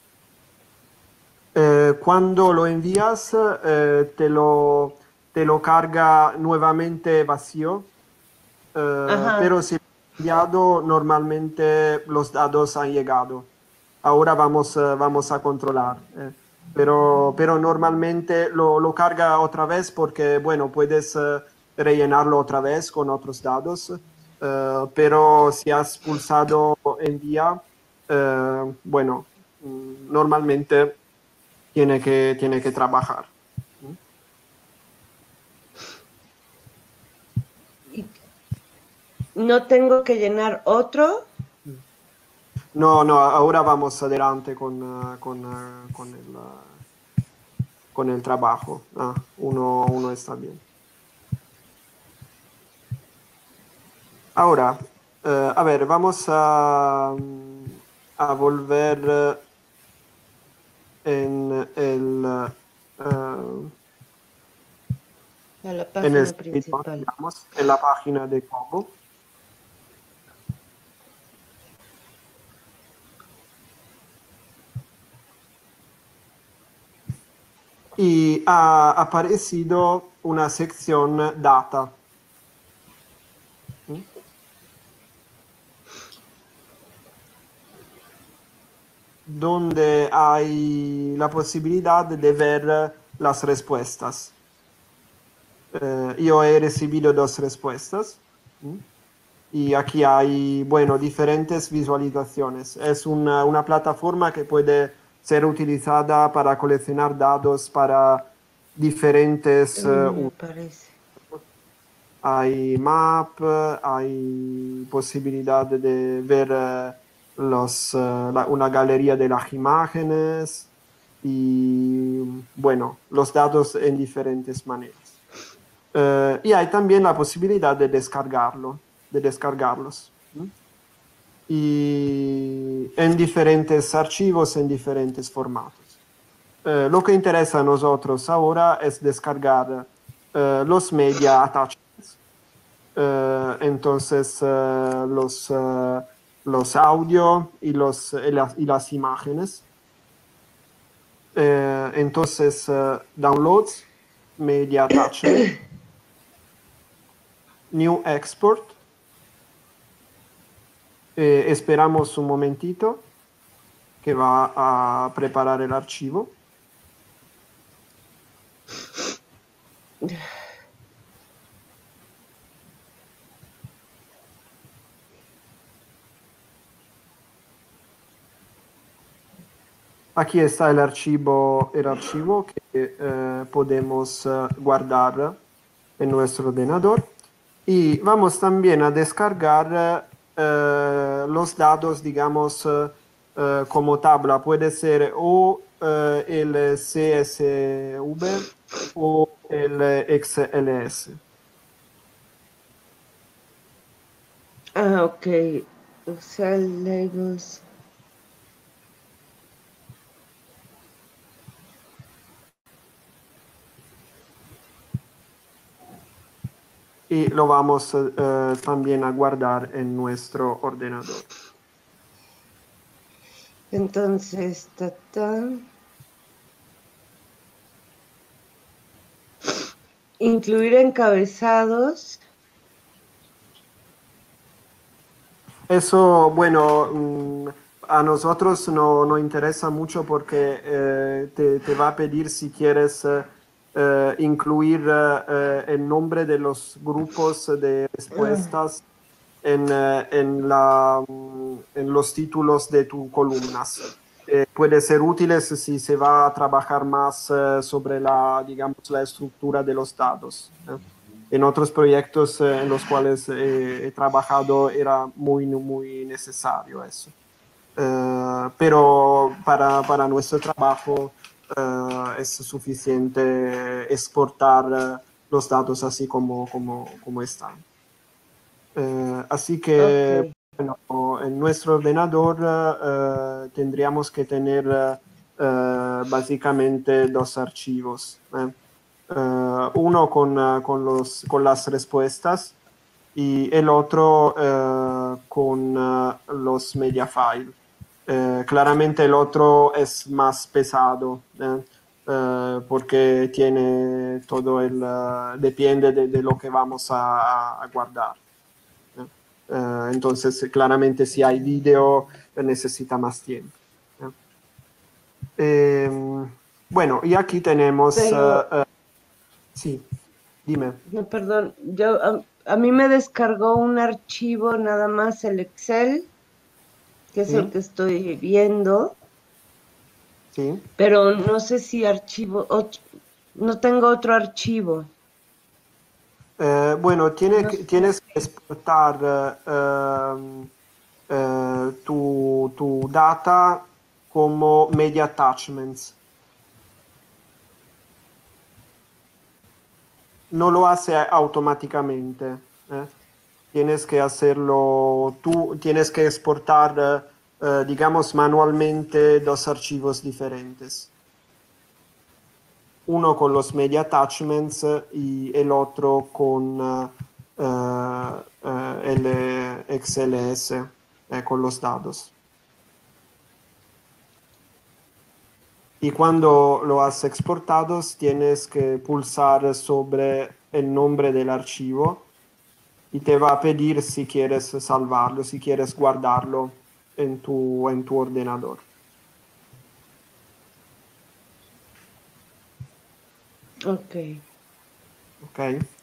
Eh, cuando lo envías, eh, te lo, te lo carga nuevamente vacío, eh, Ajá. pero si lo he enviado, normalmente los datos han llegado. Ahora vamos, eh, vamos a controlar. eh. Pero, pero normalmente lo, lo carga otra vez porque, bueno, puedes eh, rellenarlo otra vez con otros datos. eh, pero si has pulsado envía, eh, bueno, mm, normalmente tiene que, tiene que trabajar. ¿No tengo que llenar otro? No, no, ahora vamos adelante con, uh, con, uh, con, el, uh, con el trabajo. Ah, uno, uno está bien. Ahora, uh, a ver, vamos a, a volver en el, uh, A la en página el principal. digamos, en la página de Kobo. Y ha aparecido una sección data. ¿Mm? donde hay la posibilidad de ver las respuestas. Eh, yo he recibido dos respuestas. ¿Mm? Y aquí hay, bueno, diferentes visualizaciones. Es una, una plataforma que puede ser utilizada para coleccionar datos para diferentes... Mm, eh, me u- parece. hay map, hay posibilidad de ver eh, los, eh, la- una galería de las imágenes y, bueno, los datos en diferentes maneras. Eh, y hay también la posibilidad de descargarlo, de descargarlos. ¿no? Y en diferentes archivos, en diferentes formatos. Eh, lo que interesa a nosotros ahora es descargar eh, los media attachments. Eh, entonces, eh, los, eh, los audio y, los, y, las, y las imágenes. Eh, entonces, eh, downloads, media attachment. New Export. Eh, esperamos un momentito que va a preparar el archivo. Aquí está el archivo, el archivo que eh, podemos eh, guardar en nuestro ordenador. Y vamos también a descargar eh, los datos, digamos, eh, eh, como tabla. Puede ser o eh, el C S V o el X L S. Ah, ok. O sea, Legos. Y lo vamos eh, también a guardar en nuestro ordenador. Entonces, ta, ta. Incluir encabezados. Eso, bueno, mm, a nosotros no, no interesa mucho porque eh, te, te va a pedir si quieres eh, eh, incluir eh, el nombre de los grupos de respuestas en, eh, en, la, mm, en los títulos de tus columnas. Eh, puede ser útiles si se va a trabajar más eh, sobre la, digamos, la estructura de los datos. ¿eh? En otros proyectos eh, en los cuales eh, he trabajado era muy, muy necesario eso. Eh, pero para, para nuestro trabajo eh, es suficiente exportar eh, los datos así como, como, como están. Eh, así que, Ok. bueno, en nuestro ordenador eh, tendríamos que tener eh, básicamente dos archivos. ¿eh? Uh, uno con, uh, con, los, con las respuestas y el otro uh, con uh, los media file. Uh, claramente el otro es más pesado ¿eh? uh, porque tiene todo el, uh, depende de, de lo que vamos a, a guardar. ¿eh? Uh, entonces claramente si hay video necesita más tiempo. ¿eh? Eh, bueno, y aquí tenemos... Pero- uh, uh, Sí, dime. No, perdón, yo a, a mí me descargó un archivo nada más el Excel, que es Sí. el que estoy viendo, Sí. pero no sé si archivo, ot- no tengo otro archivo. Eh, bueno, tiene No que- sé. tienes que exportar eh, eh, tu, tu data como media attachments. No lo hace automáticamente. ¿eh? Tienes que hacerlo tú, tienes que exportar, eh, digamos, manualmente dos archivos diferentes. Uno con los media attachments y el otro con uh, uh, el X L S, eh, con los datos. Y cuando lo has exportado, tienes que pulsar sobre el nombre del archivo y te va a pedir si quieres salvarlo, si quieres guardarlo en tu, en tu ordenador. Ok. Ok.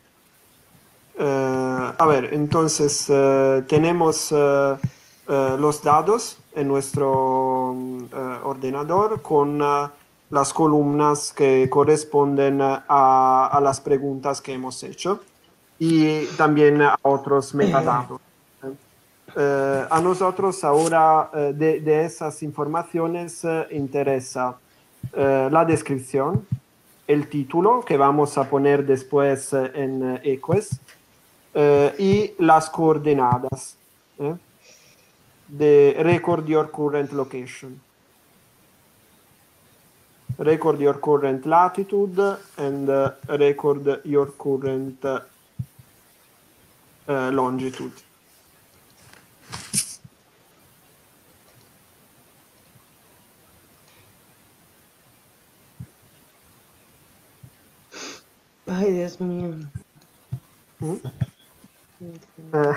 Eh, a ver, entonces eh, tenemos eh, eh, los dados en nuestro eh, ordenador con eh, las columnas que corresponden a, a las preguntas que hemos hecho y también a otros metadatos. Eh, a nosotros ahora eh, de, de esas informaciones eh, interesa eh, la descripción, el título que vamos a poner después eh, en eh, Equus eh, y las coordenadas eh, de record your current location. Record your current latitude and uh, record your current uh, uh, longitude. Ay, Dios mío. ¿Mm? Eh,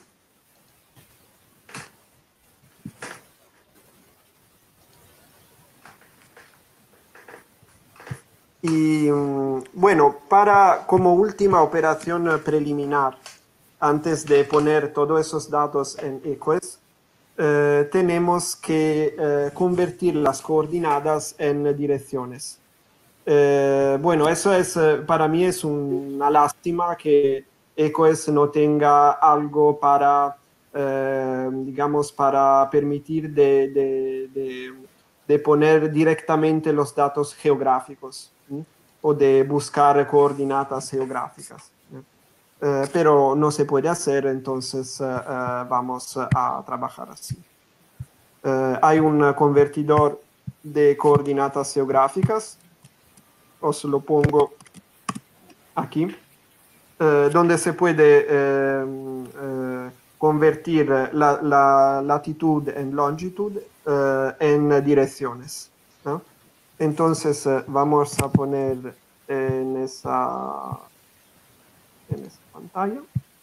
Y mm, bueno, para como última operación eh, preliminar, antes de poner todos esos datos en Equus, eh, tenemos que eh, convertir las coordenadas en direcciones. Eh, bueno, eso es, eh, para mí es una lástima que Equus no tenga algo para, eh, digamos, para permitir de, de, de, de poner directamente los datos geográficos, ¿sí? O de buscar coordenadas geográficas. Eh, pero no se puede hacer, entonces eh, eh, vamos a trabajar así. Eh, hay un convertidor de coordenadas geográficas, os lo pongo aquí, eh, donde se puede eh, eh, convertir la, la latitud en longitud eh, en direcciones, ¿no? Entonces eh, vamos a poner en esa, en esa pantalla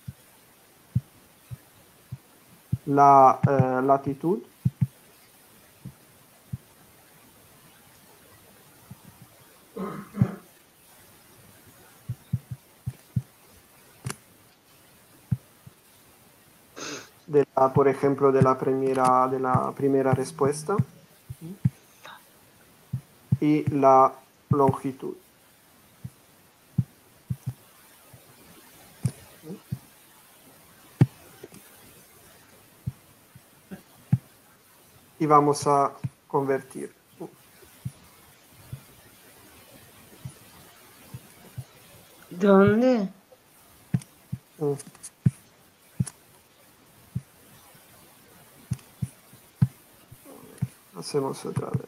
la eh, latitud. De la, por ejemplo, de la primera, de la primera respuesta y la longitud. Y vamos a convertir. ¿Dónde? Mm. Hacemos otra vez.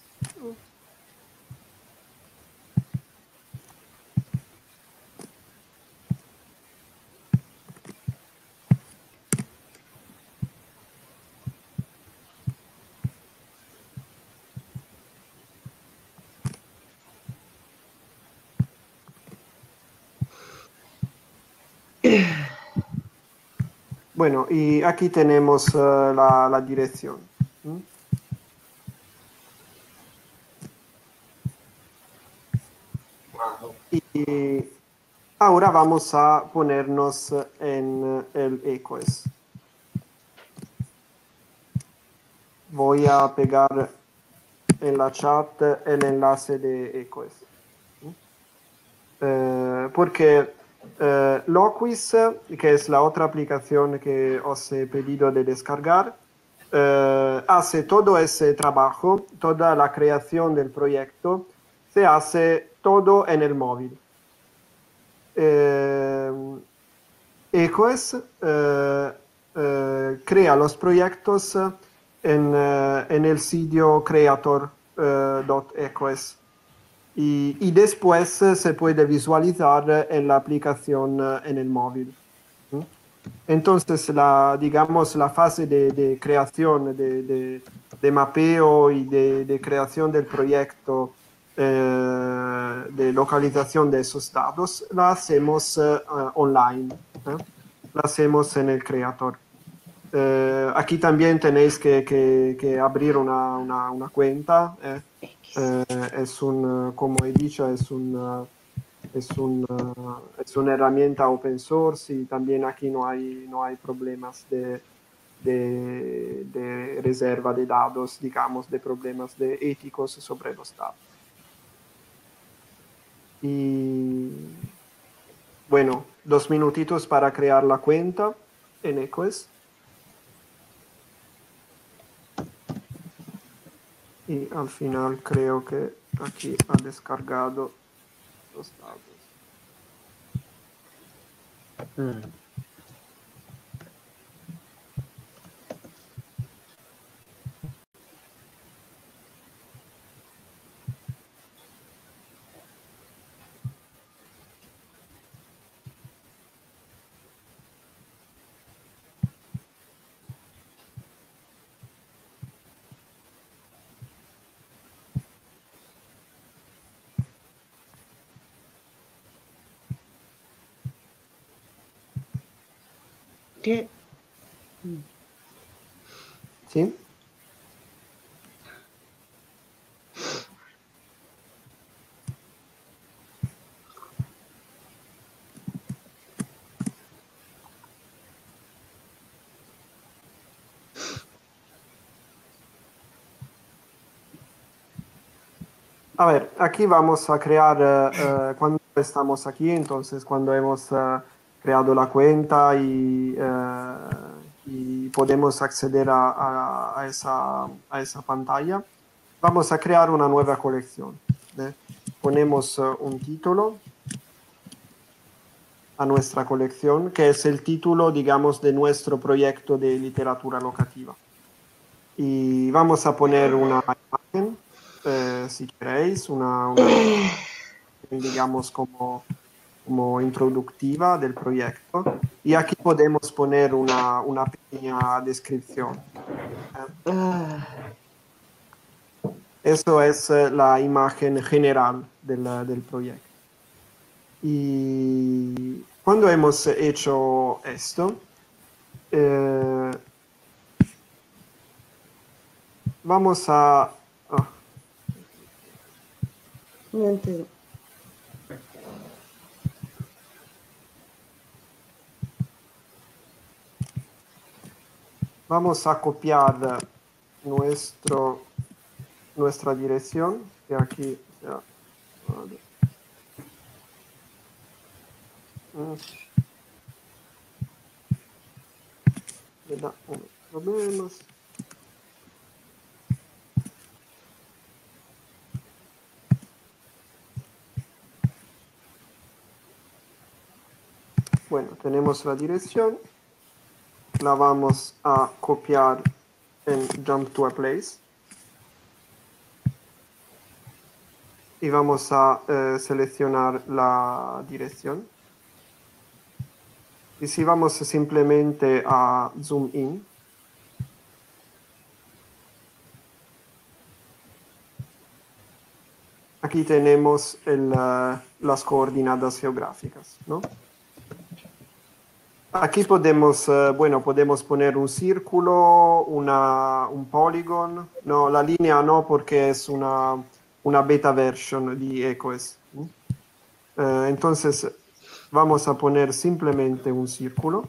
Bueno, y aquí tenemos uh, la, la dirección. ¿Mm? Y ahora vamos a ponernos en el Equus. Voy a pegar en la chat el enlace de Equus. Eh, porque eh, Loquis, que es la otra aplicación que os he pedido de descargar, eh, hace todo ese trabajo, toda la creación del proyecto, se hace todo en el móvil. Eh, Equus eh, eh, crea los proyectos en, eh, en el sitio creator punto equus y, y después eh, se puede visualizar en la aplicación eh, en el móvil. ¿Mm? Entonces, la, digamos, la fase de, de creación, de, de, de mapeo y de, de creación del proyecto, eh, de localización de esos datos, la hacemos eh, online, ¿eh? La hacemos en el creator. Eh, aquí también tenéis que, que, que abrir una, una, una cuenta. Eh. Eh, es un, como he dicho, es un, es, un, uh, es una herramienta open source y también aquí no hay, no hay problemas de, de, de reserva de datos, digamos, de problemas de éticos sobre los datos. Y bueno, dos minutitos para crear la cuenta en EQUEST. Y al final creo que aquí ha descargado los datos. Mm. ¿Qué? ¿Sí? A ver, aquí vamos a crear, uh, uh, cuando estamos aquí, entonces cuando hemos uh, creado la cuenta y, uh, y podemos acceder a, a, a, esa, a esa pantalla, vamos a crear una nueva colección. ¿eh? Ponemos uh, un título a nuestra colección, que es el título, digamos, de nuestro proyecto de literatura locativa. Y vamos a poner una imagen. Eh, si queréis, una, una digamos como, como introductiva del proyecto. Y aquí podemos poner una, una pequeña descripción. Ah, Eso es eh, la imagen general del, del proyecto. Y cuando hemos hecho esto, eh, vamos a... Oh, no entiendo. Vamos a copiar nuestro, nuestra dirección, que aquí ya, vale. Me da unos problemas. Bueno, tenemos la dirección. La vamos a copiar en Jump to a Place. Y vamos a eh, seleccionar la dirección. Y si vamos simplemente a Zoom In, aquí tenemos el, uh, las coordenadas geográficas, ¿no? Aquí podemos, uh, bueno, podemos poner un círculo, una, un polígono. No, la línea no, porque es una, una beta version de EQUEST. Uh, entonces, vamos a poner simplemente un círculo.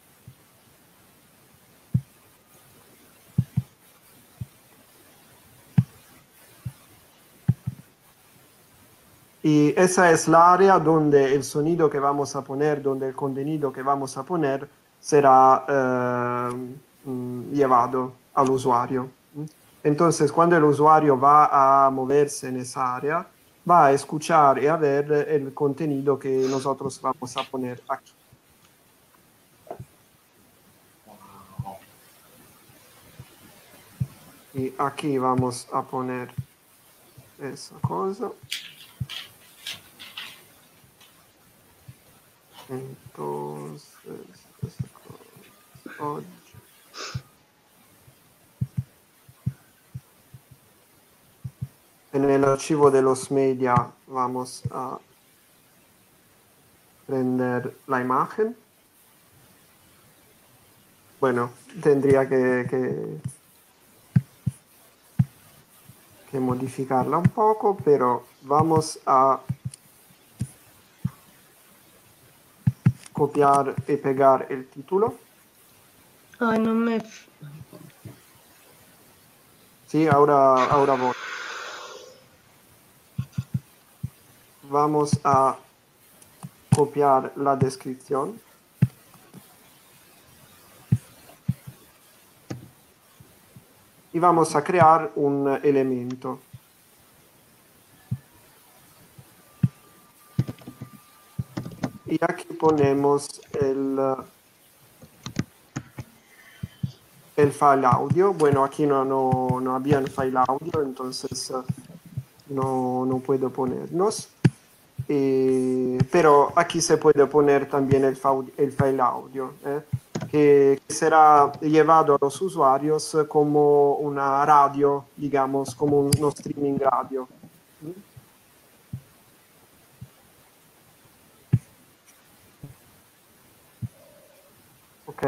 Y esa es la área donde el sonido que vamos a poner, donde el contenido que vamos a poner será eh, llevado al usuario. Entonces, cuando el usuario va a moverse en esa área, va a escuchar y a ver el contenido que nosotros vamos a poner aquí. Y aquí vamos a poner esa cosa. Entonces, esa cosa, oggi. En el archivo de los media vamos a prender la imagen. Bueno, tendría que, que, que modificarla un poco, pero vamos a copiar y pegar el título. Ay, no me... Sí, ahora, ahora voy. Vamos a copiar la descripción. Y vamos a crear un elemento. Y aquí ponemos el, el file audio. Bueno, aquí no, no, no había el file audio, entonces no, no puedo ponernos. Eh, pero aquí se puede poner también el, el file audio, ¿eh? que, que será llevado a los usuarios como una radio, digamos, como un, uno streaming radio. Ok.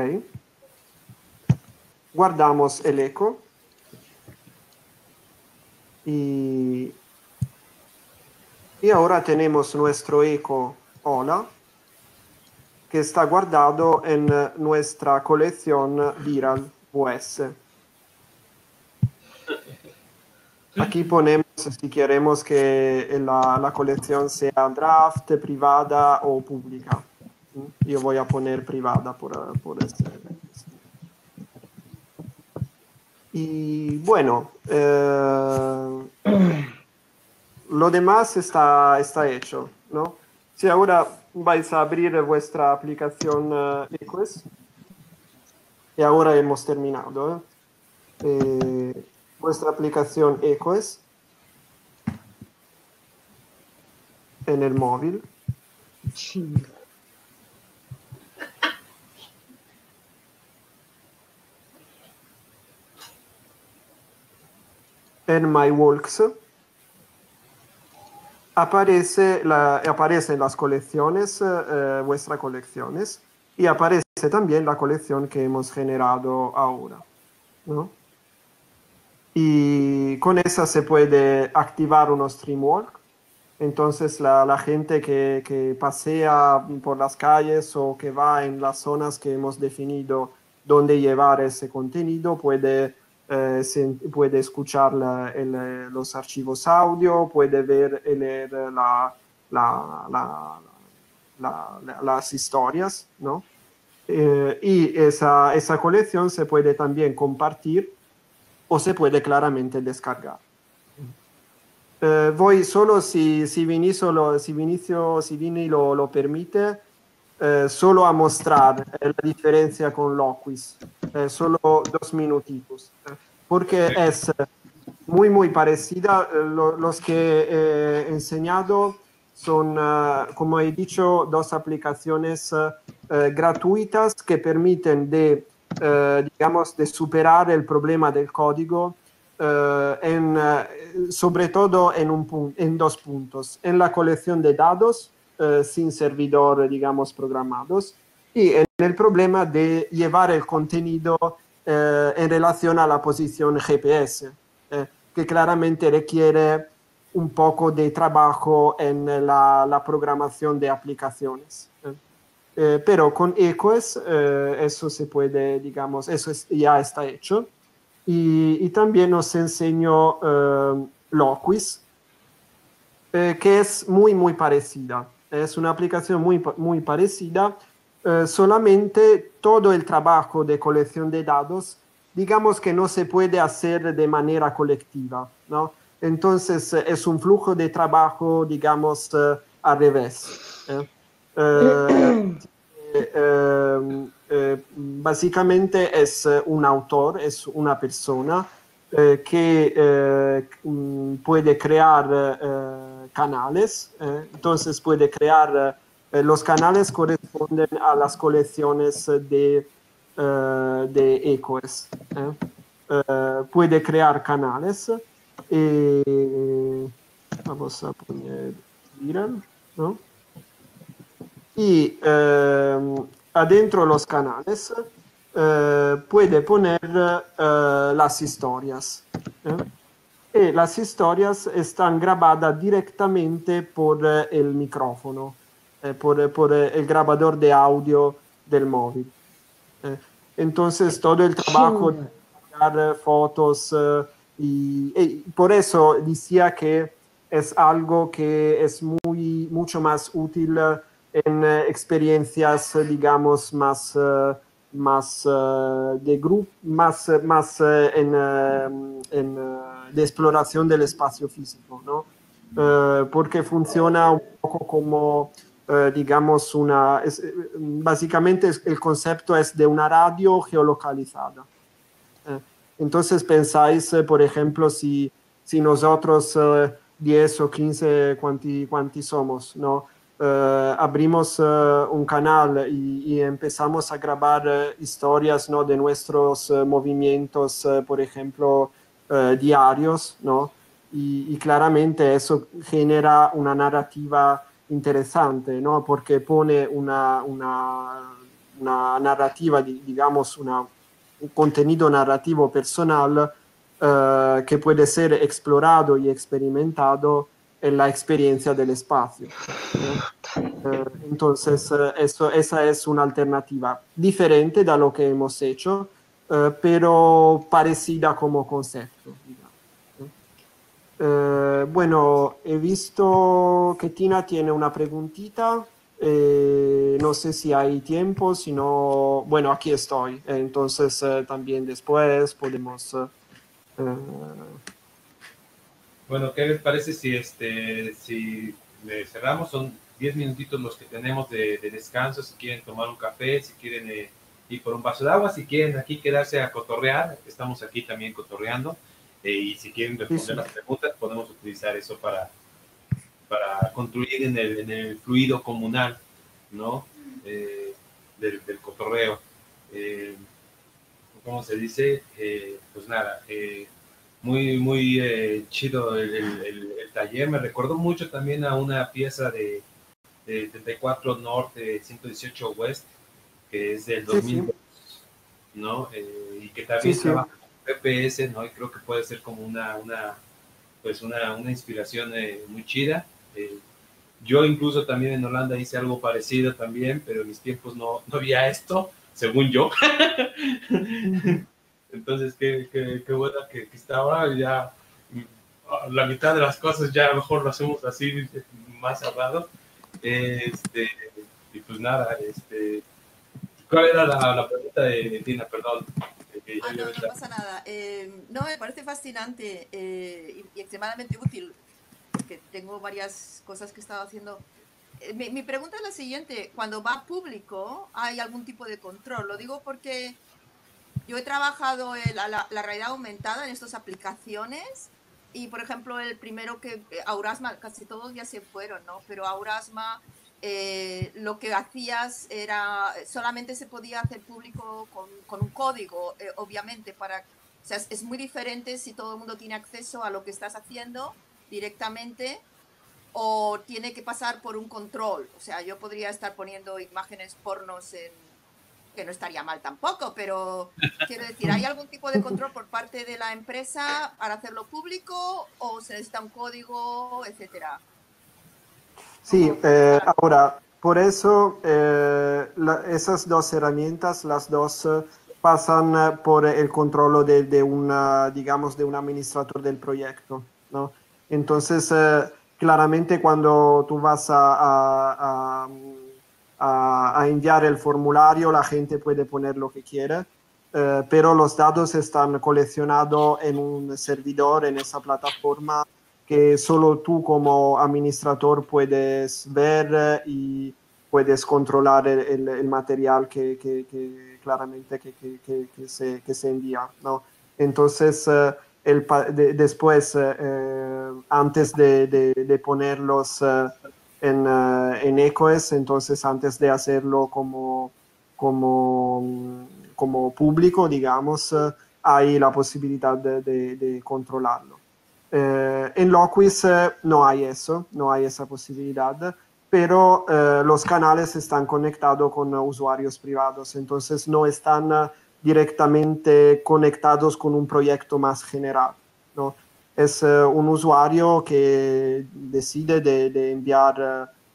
Guardamos el eco. Y, y ahora tenemos nuestro eco hola, que está guardado en nuestra colección Viral U S. Aquí ponemos si queremos que la, la colección sea draft, privada o pública. Yo voy a poner privada por, por este. Y bueno, eh, lo demás está, está hecho, ¿no? Si ahora vais a abrir vuestra aplicación uh, EQUES, y ahora hemos terminado, ¿eh? Eh, vuestra aplicación EQUES en el móvil. En My Walks aparece la, aparecen las colecciones, eh, vuestras colecciones, y aparece también la colección que hemos generado ahora, ¿no? Y con esa se puede activar un stream walk. Entonces la, la gente que, que pasea por las calles o que va en las zonas que hemos definido donde llevar ese contenido puede, eh, se, puede escuchar la, el, los archivos audio, puede ver y leer la, la, la, la, la, las historias, ¿no? Eh, y esa, esa colección se puede también compartir o se puede claramente descargar. Eh, voy solo, si, si, Vinicio, lo, si, Vinicio, si Vini lo, lo permite, eh, solo a mostrar eh, la diferencia con Loquis, eh, solo dos minutitos, eh, porque es muy muy parecida. Eh, lo, los que he enseñado son, uh, como he dicho, dos aplicaciones uh, uh, gratuitas que permiten de, uh, digamos, de superar el problema del código. Uh, en, uh, sobre todo en, un en dos puntos, en la colección de datos uh, sin servidor, digamos, programados, y en el problema de llevar el contenido uh, en relación a la posición G P S, eh, que claramente requiere un poco de trabajo en la, la programación de aplicaciones. Eh. Eh, pero con EQUES eh, eso se puede, digamos, eso es, ya está hecho. Y, y también os enseño eh, Loquis, eh, que es muy, muy parecida. Es una aplicación muy, muy parecida, eh, solamente todo el trabajo de colección de datos, digamos que no se puede hacer de manera colectiva, ¿no? Entonces eh, es un flujo de trabajo, digamos, eh, al revés. ¿eh? Eh, eh, eh, básicamente es un autor, es una persona eh, que eh, puede crear eh, canales, eh, entonces puede crear, eh, los canales corresponden a las colecciones de, eh, de EQUES. Eh. Eh, puede crear canales y vamos a poner Viral, ¿no? Y eh, adentro los canales eh, puede poner eh, las historias. ¿eh? Y las historias están grabadas directamente por el micrófono. eh, por, por el grabador de audio del móvil. Eh, entonces todo el trabajo de sacar fotos eh, y, y por eso decía que es algo que es muy, mucho más útil en eh, experiencias, digamos, más, uh, más uh, de grupo, más, más uh, en, uh, en uh, de exploración del espacio físico, ¿no? Uh, porque funciona un poco como, uh, digamos, una, es, básicamente es, el concepto es de una radio geolocalizada. Uh, entonces pensáis, uh, por ejemplo, si, si nosotros uh, diez o quince, cuanti, cuanti somos, ¿no? Uh, abrimos uh, un canal y, y empezamos a grabar uh, historias, ¿no? De nuestros uh, movimientos, uh, por ejemplo, uh, diarios, ¿no? Y, y claramente eso genera una narrativa interesante, ¿no? Porque pone una, una, una narrativa, digamos, una, un contenido narrativo personal uh, que puede ser explorado y experimentado en la experiencia del espacio. ¿no? Uh, entonces, uh, eso, esa es una alternativa diferente de lo que hemos hecho, uh, pero parecida como concepto. Uh, bueno, he visto que Tina tiene una preguntita. Eh, no sé si hay tiempo, si no, bueno, aquí estoy. Eh, entonces, uh, también después podemos... Uh, uh, Bueno, ¿qué les parece si este si le cerramos? Son diez minutitos los que tenemos de, de descanso, si quieren tomar un café, si quieren eh, ir por un vaso de agua, si quieren aquí quedarse a cotorrear, estamos aquí también cotorreando, eh, y si quieren responder sí, sí. las preguntas, podemos utilizar eso para, para construir en el, en el fluido comunal, ¿no? Eh, del, del cotorreo. Eh, ¿Cómo se dice? Eh, pues nada, eh, muy, muy eh, chido el, el, el, el taller. Me recordó mucho también a una pieza de, de treinta y cuatro Norte, ciento dieciocho West, que es del dos mil dos, sí, sí. ¿no? Eh, y que también sí, trabaja sí. con G P S, ¿no? Y creo que puede ser como una, una, pues una, una inspiración eh, muy chida. Eh, yo incluso también en Holanda hice algo parecido también, pero en mis tiempos no, no había esto, según yo. Entonces, qué, qué, qué bueno que, que está ahora, ya la mitad de las cosas ya a lo mejor lo hacemos así, más cerrado. Este, y pues nada, este, ¿cuál era la, la pregunta de, de Tina? Perdón. Eh, ah, no, no pasa nada. Eh, no, me parece fascinante eh, y, y extremadamente útil, porque tengo varias cosas que he estado haciendo. Eh, mi, mi pregunta es la siguiente: cuando va público, ¿hay algún tipo de control? Lo digo porque yo he trabajado en la, la, la realidad aumentada en estas aplicaciones y, por ejemplo, el primero que, Aurasma, casi todos ya se fueron, ¿no? Pero Aurasma, eh, lo que hacías era, solamente se podía hacer público con, con un código, eh, obviamente, para, o sea, es, es muy diferente si todo el mundo tiene acceso a lo que estás haciendo directamente o tiene que pasar por un control. O sea, yo podría estar poniendo imágenes pornos en, que no estaría mal tampoco, pero quiero decir, ¿hay algún tipo de control por parte de la empresa para hacerlo público o se necesita un código, etcétera? Sí, eh, ahora, por eso eh, la, esas dos herramientas, las dos eh, pasan por el control de, de una, digamos, de un administrador del proyecto, ¿no? Entonces, eh, claramente cuando tú vas a, a, a A, a enviar el formulario, la gente puede poner lo que quiera, eh, pero los datos están coleccionados en un servidor, en esa plataforma que solo tú como administrador puedes ver y puedes controlar el, el, el material que, que, que claramente que, que, que, que, se, que se envía, ¿no? Entonces, eh, el, de, después, eh, antes de, de, de ponerlos eh, En, uh, en E C O E S, entonces antes de hacerlo como, como, como público, digamos, uh, hay la posibilidad de, de, de controlarlo. Uh, en Loquis uh, no hay eso, no hay esa posibilidad, pero uh, los canales están conectados con uh, usuarios privados, entonces no están uh, directamente conectados con un proyecto más general, ¿no? Es uh, un usuario que decide de, de enviar uh,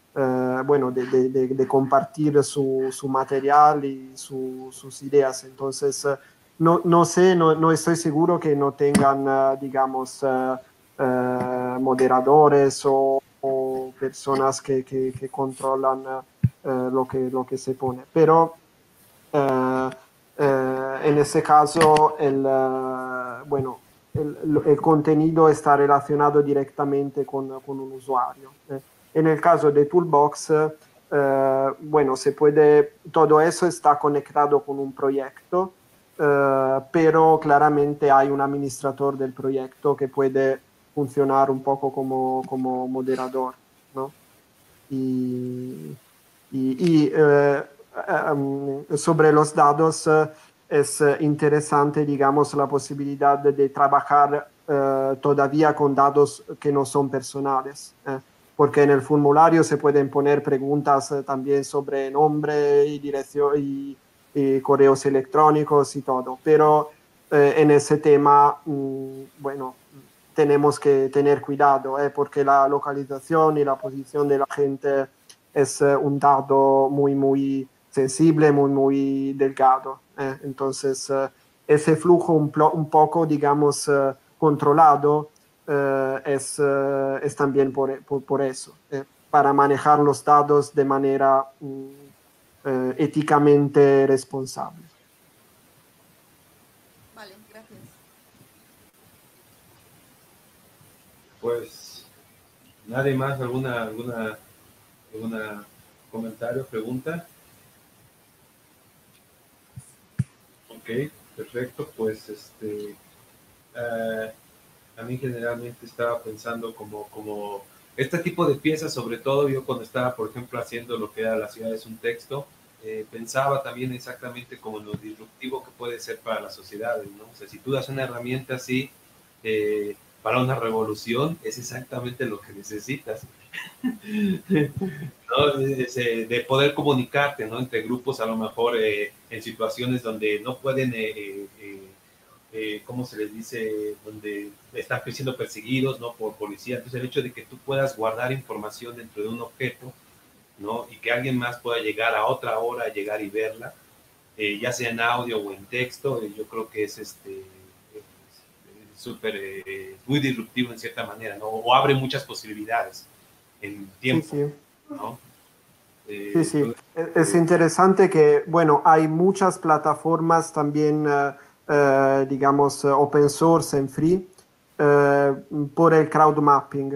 eh, bueno, de, de, de, de compartir su, su material y su, sus ideas. Entonces, eh, no, no sé, no, no estoy seguro que no tengan, uh, digamos, uh, uh, moderadores o, o personas que, que, que controlan uh, lo, que, lo que se pone. Pero uh, uh, en ese caso, el, uh, bueno, el, el contenido está relacionado directamente con, con un usuario. ¿eh? En el caso de Toolbox, uh, bueno, se puede, todo eso está conectado con un proyecto. Uh, pero claramente hay un administrador del proyecto que puede funcionar un poco como, como moderador, ¿no? Y, y, y uh, um, sobre los dados uh, es interesante, digamos, la posibilidad de, de trabajar uh, todavía con datos que no son personales, ¿eh? Porque en el formulario se pueden poner preguntas uh, también sobre nombre y dirección y y correos electrónicos y todo, pero eh, en ese tema, mmm, bueno, tenemos que tener cuidado, eh, porque la localización y la posición de la gente es eh, un dato muy, muy sensible, muy, muy delgado. Eh. Entonces, eh, ese flujo un, un poco, digamos, eh, controlado eh, es, eh, es también por, por, por eso, eh, para manejar los datos de manera mmm, Eh, éticamente responsable. Vale, gracias. Pues, ¿nadie más? ¿Alguna, alguna, alguna comentario, pregunta? Ok, perfecto. Pues, este, uh, a mí generalmente estaba pensando como, como este tipo de piezas, sobre todo yo cuando estaba, por ejemplo, haciendo lo que era La ciudad es un texto, eh, pensaba también exactamente como lo disruptivo que puede ser para las sociedades, ¿no? O sea, si tú das una herramienta así eh, para una revolución, es exactamente lo que necesitas, ¿no? De, de poder comunicarte, ¿no? Entre grupos, a lo mejor eh, en situaciones donde no pueden... Eh, eh, Eh, ¿cómo se les dice? Donde están siendo perseguidos, ¿no? Por policía. Entonces el hecho de que tú puedas guardar información dentro de un objeto, ¿no? Y que alguien más pueda llegar a otra hora, llegar y verla, eh, ya sea en audio o en texto, eh, yo creo que es este súper, eh, muy disruptivo en cierta manera, ¿no? O abre muchas posibilidades en tiempo, sí, sí. ¿no? Eh, sí, sí. Es interesante que, bueno, hay muchas plataformas también... Uh, Eh, digamos, open source en free, eh, por el crowd mapping.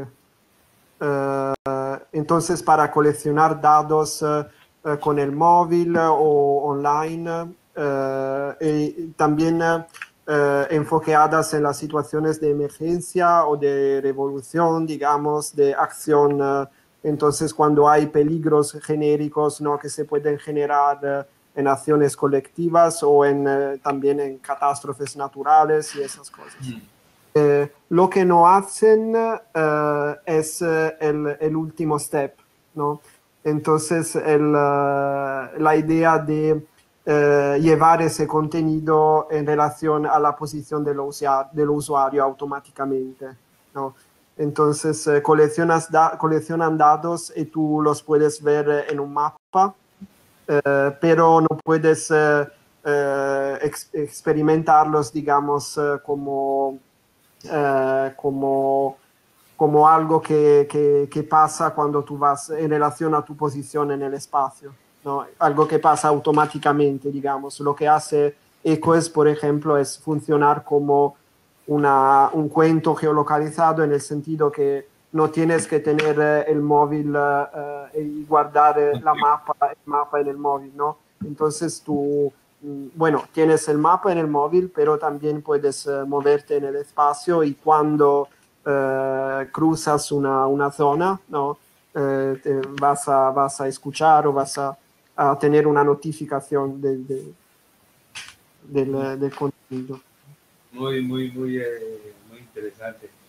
Eh, entonces, para coleccionar datos eh, con el móvil o online, eh, y también eh, enfocadas en las situaciones de emergencia o de revolución, digamos, de acción. Eh, entonces, cuando hay peligros genéricos, ¿no? Que se pueden generar eh, en acciones colectivas o en, eh, también en catástrofes naturales y esas cosas. Mm. Eh, lo que no hacen eh, es eh, el, el último step, ¿no? Entonces, el, uh, la idea de eh, llevar ese contenido en relación a la posición del, usuario, del usuario automáticamente, ¿no? Entonces, eh, coleccionas da coleccionan datos y tú los puedes ver en un mapa, Uh, pero no puedes uh, uh, ex experimentarlos, digamos, uh, como, uh, como, como algo que, que, que pasa cuando tú vas en relación a tu posición en el espacio, ¿no? Algo que pasa automáticamente, digamos. Lo que hace Ecoes, por ejemplo, es funcionar como una, un cuento geolocalizado en el sentido que no tienes que tener eh, el móvil uh, uh, y guardar eh, la mapa, el mapa en el móvil, ¿no? Entonces tú, bueno, tienes el mapa en el móvil, pero también puedes uh, moverte en el espacio y cuando uh, cruzas una, una zona, ¿no? Uh, te vas, a, vas a escuchar o vas a, a tener una notificación de, de, del, del contenido. Muy, muy, muy, eh, muy interesante.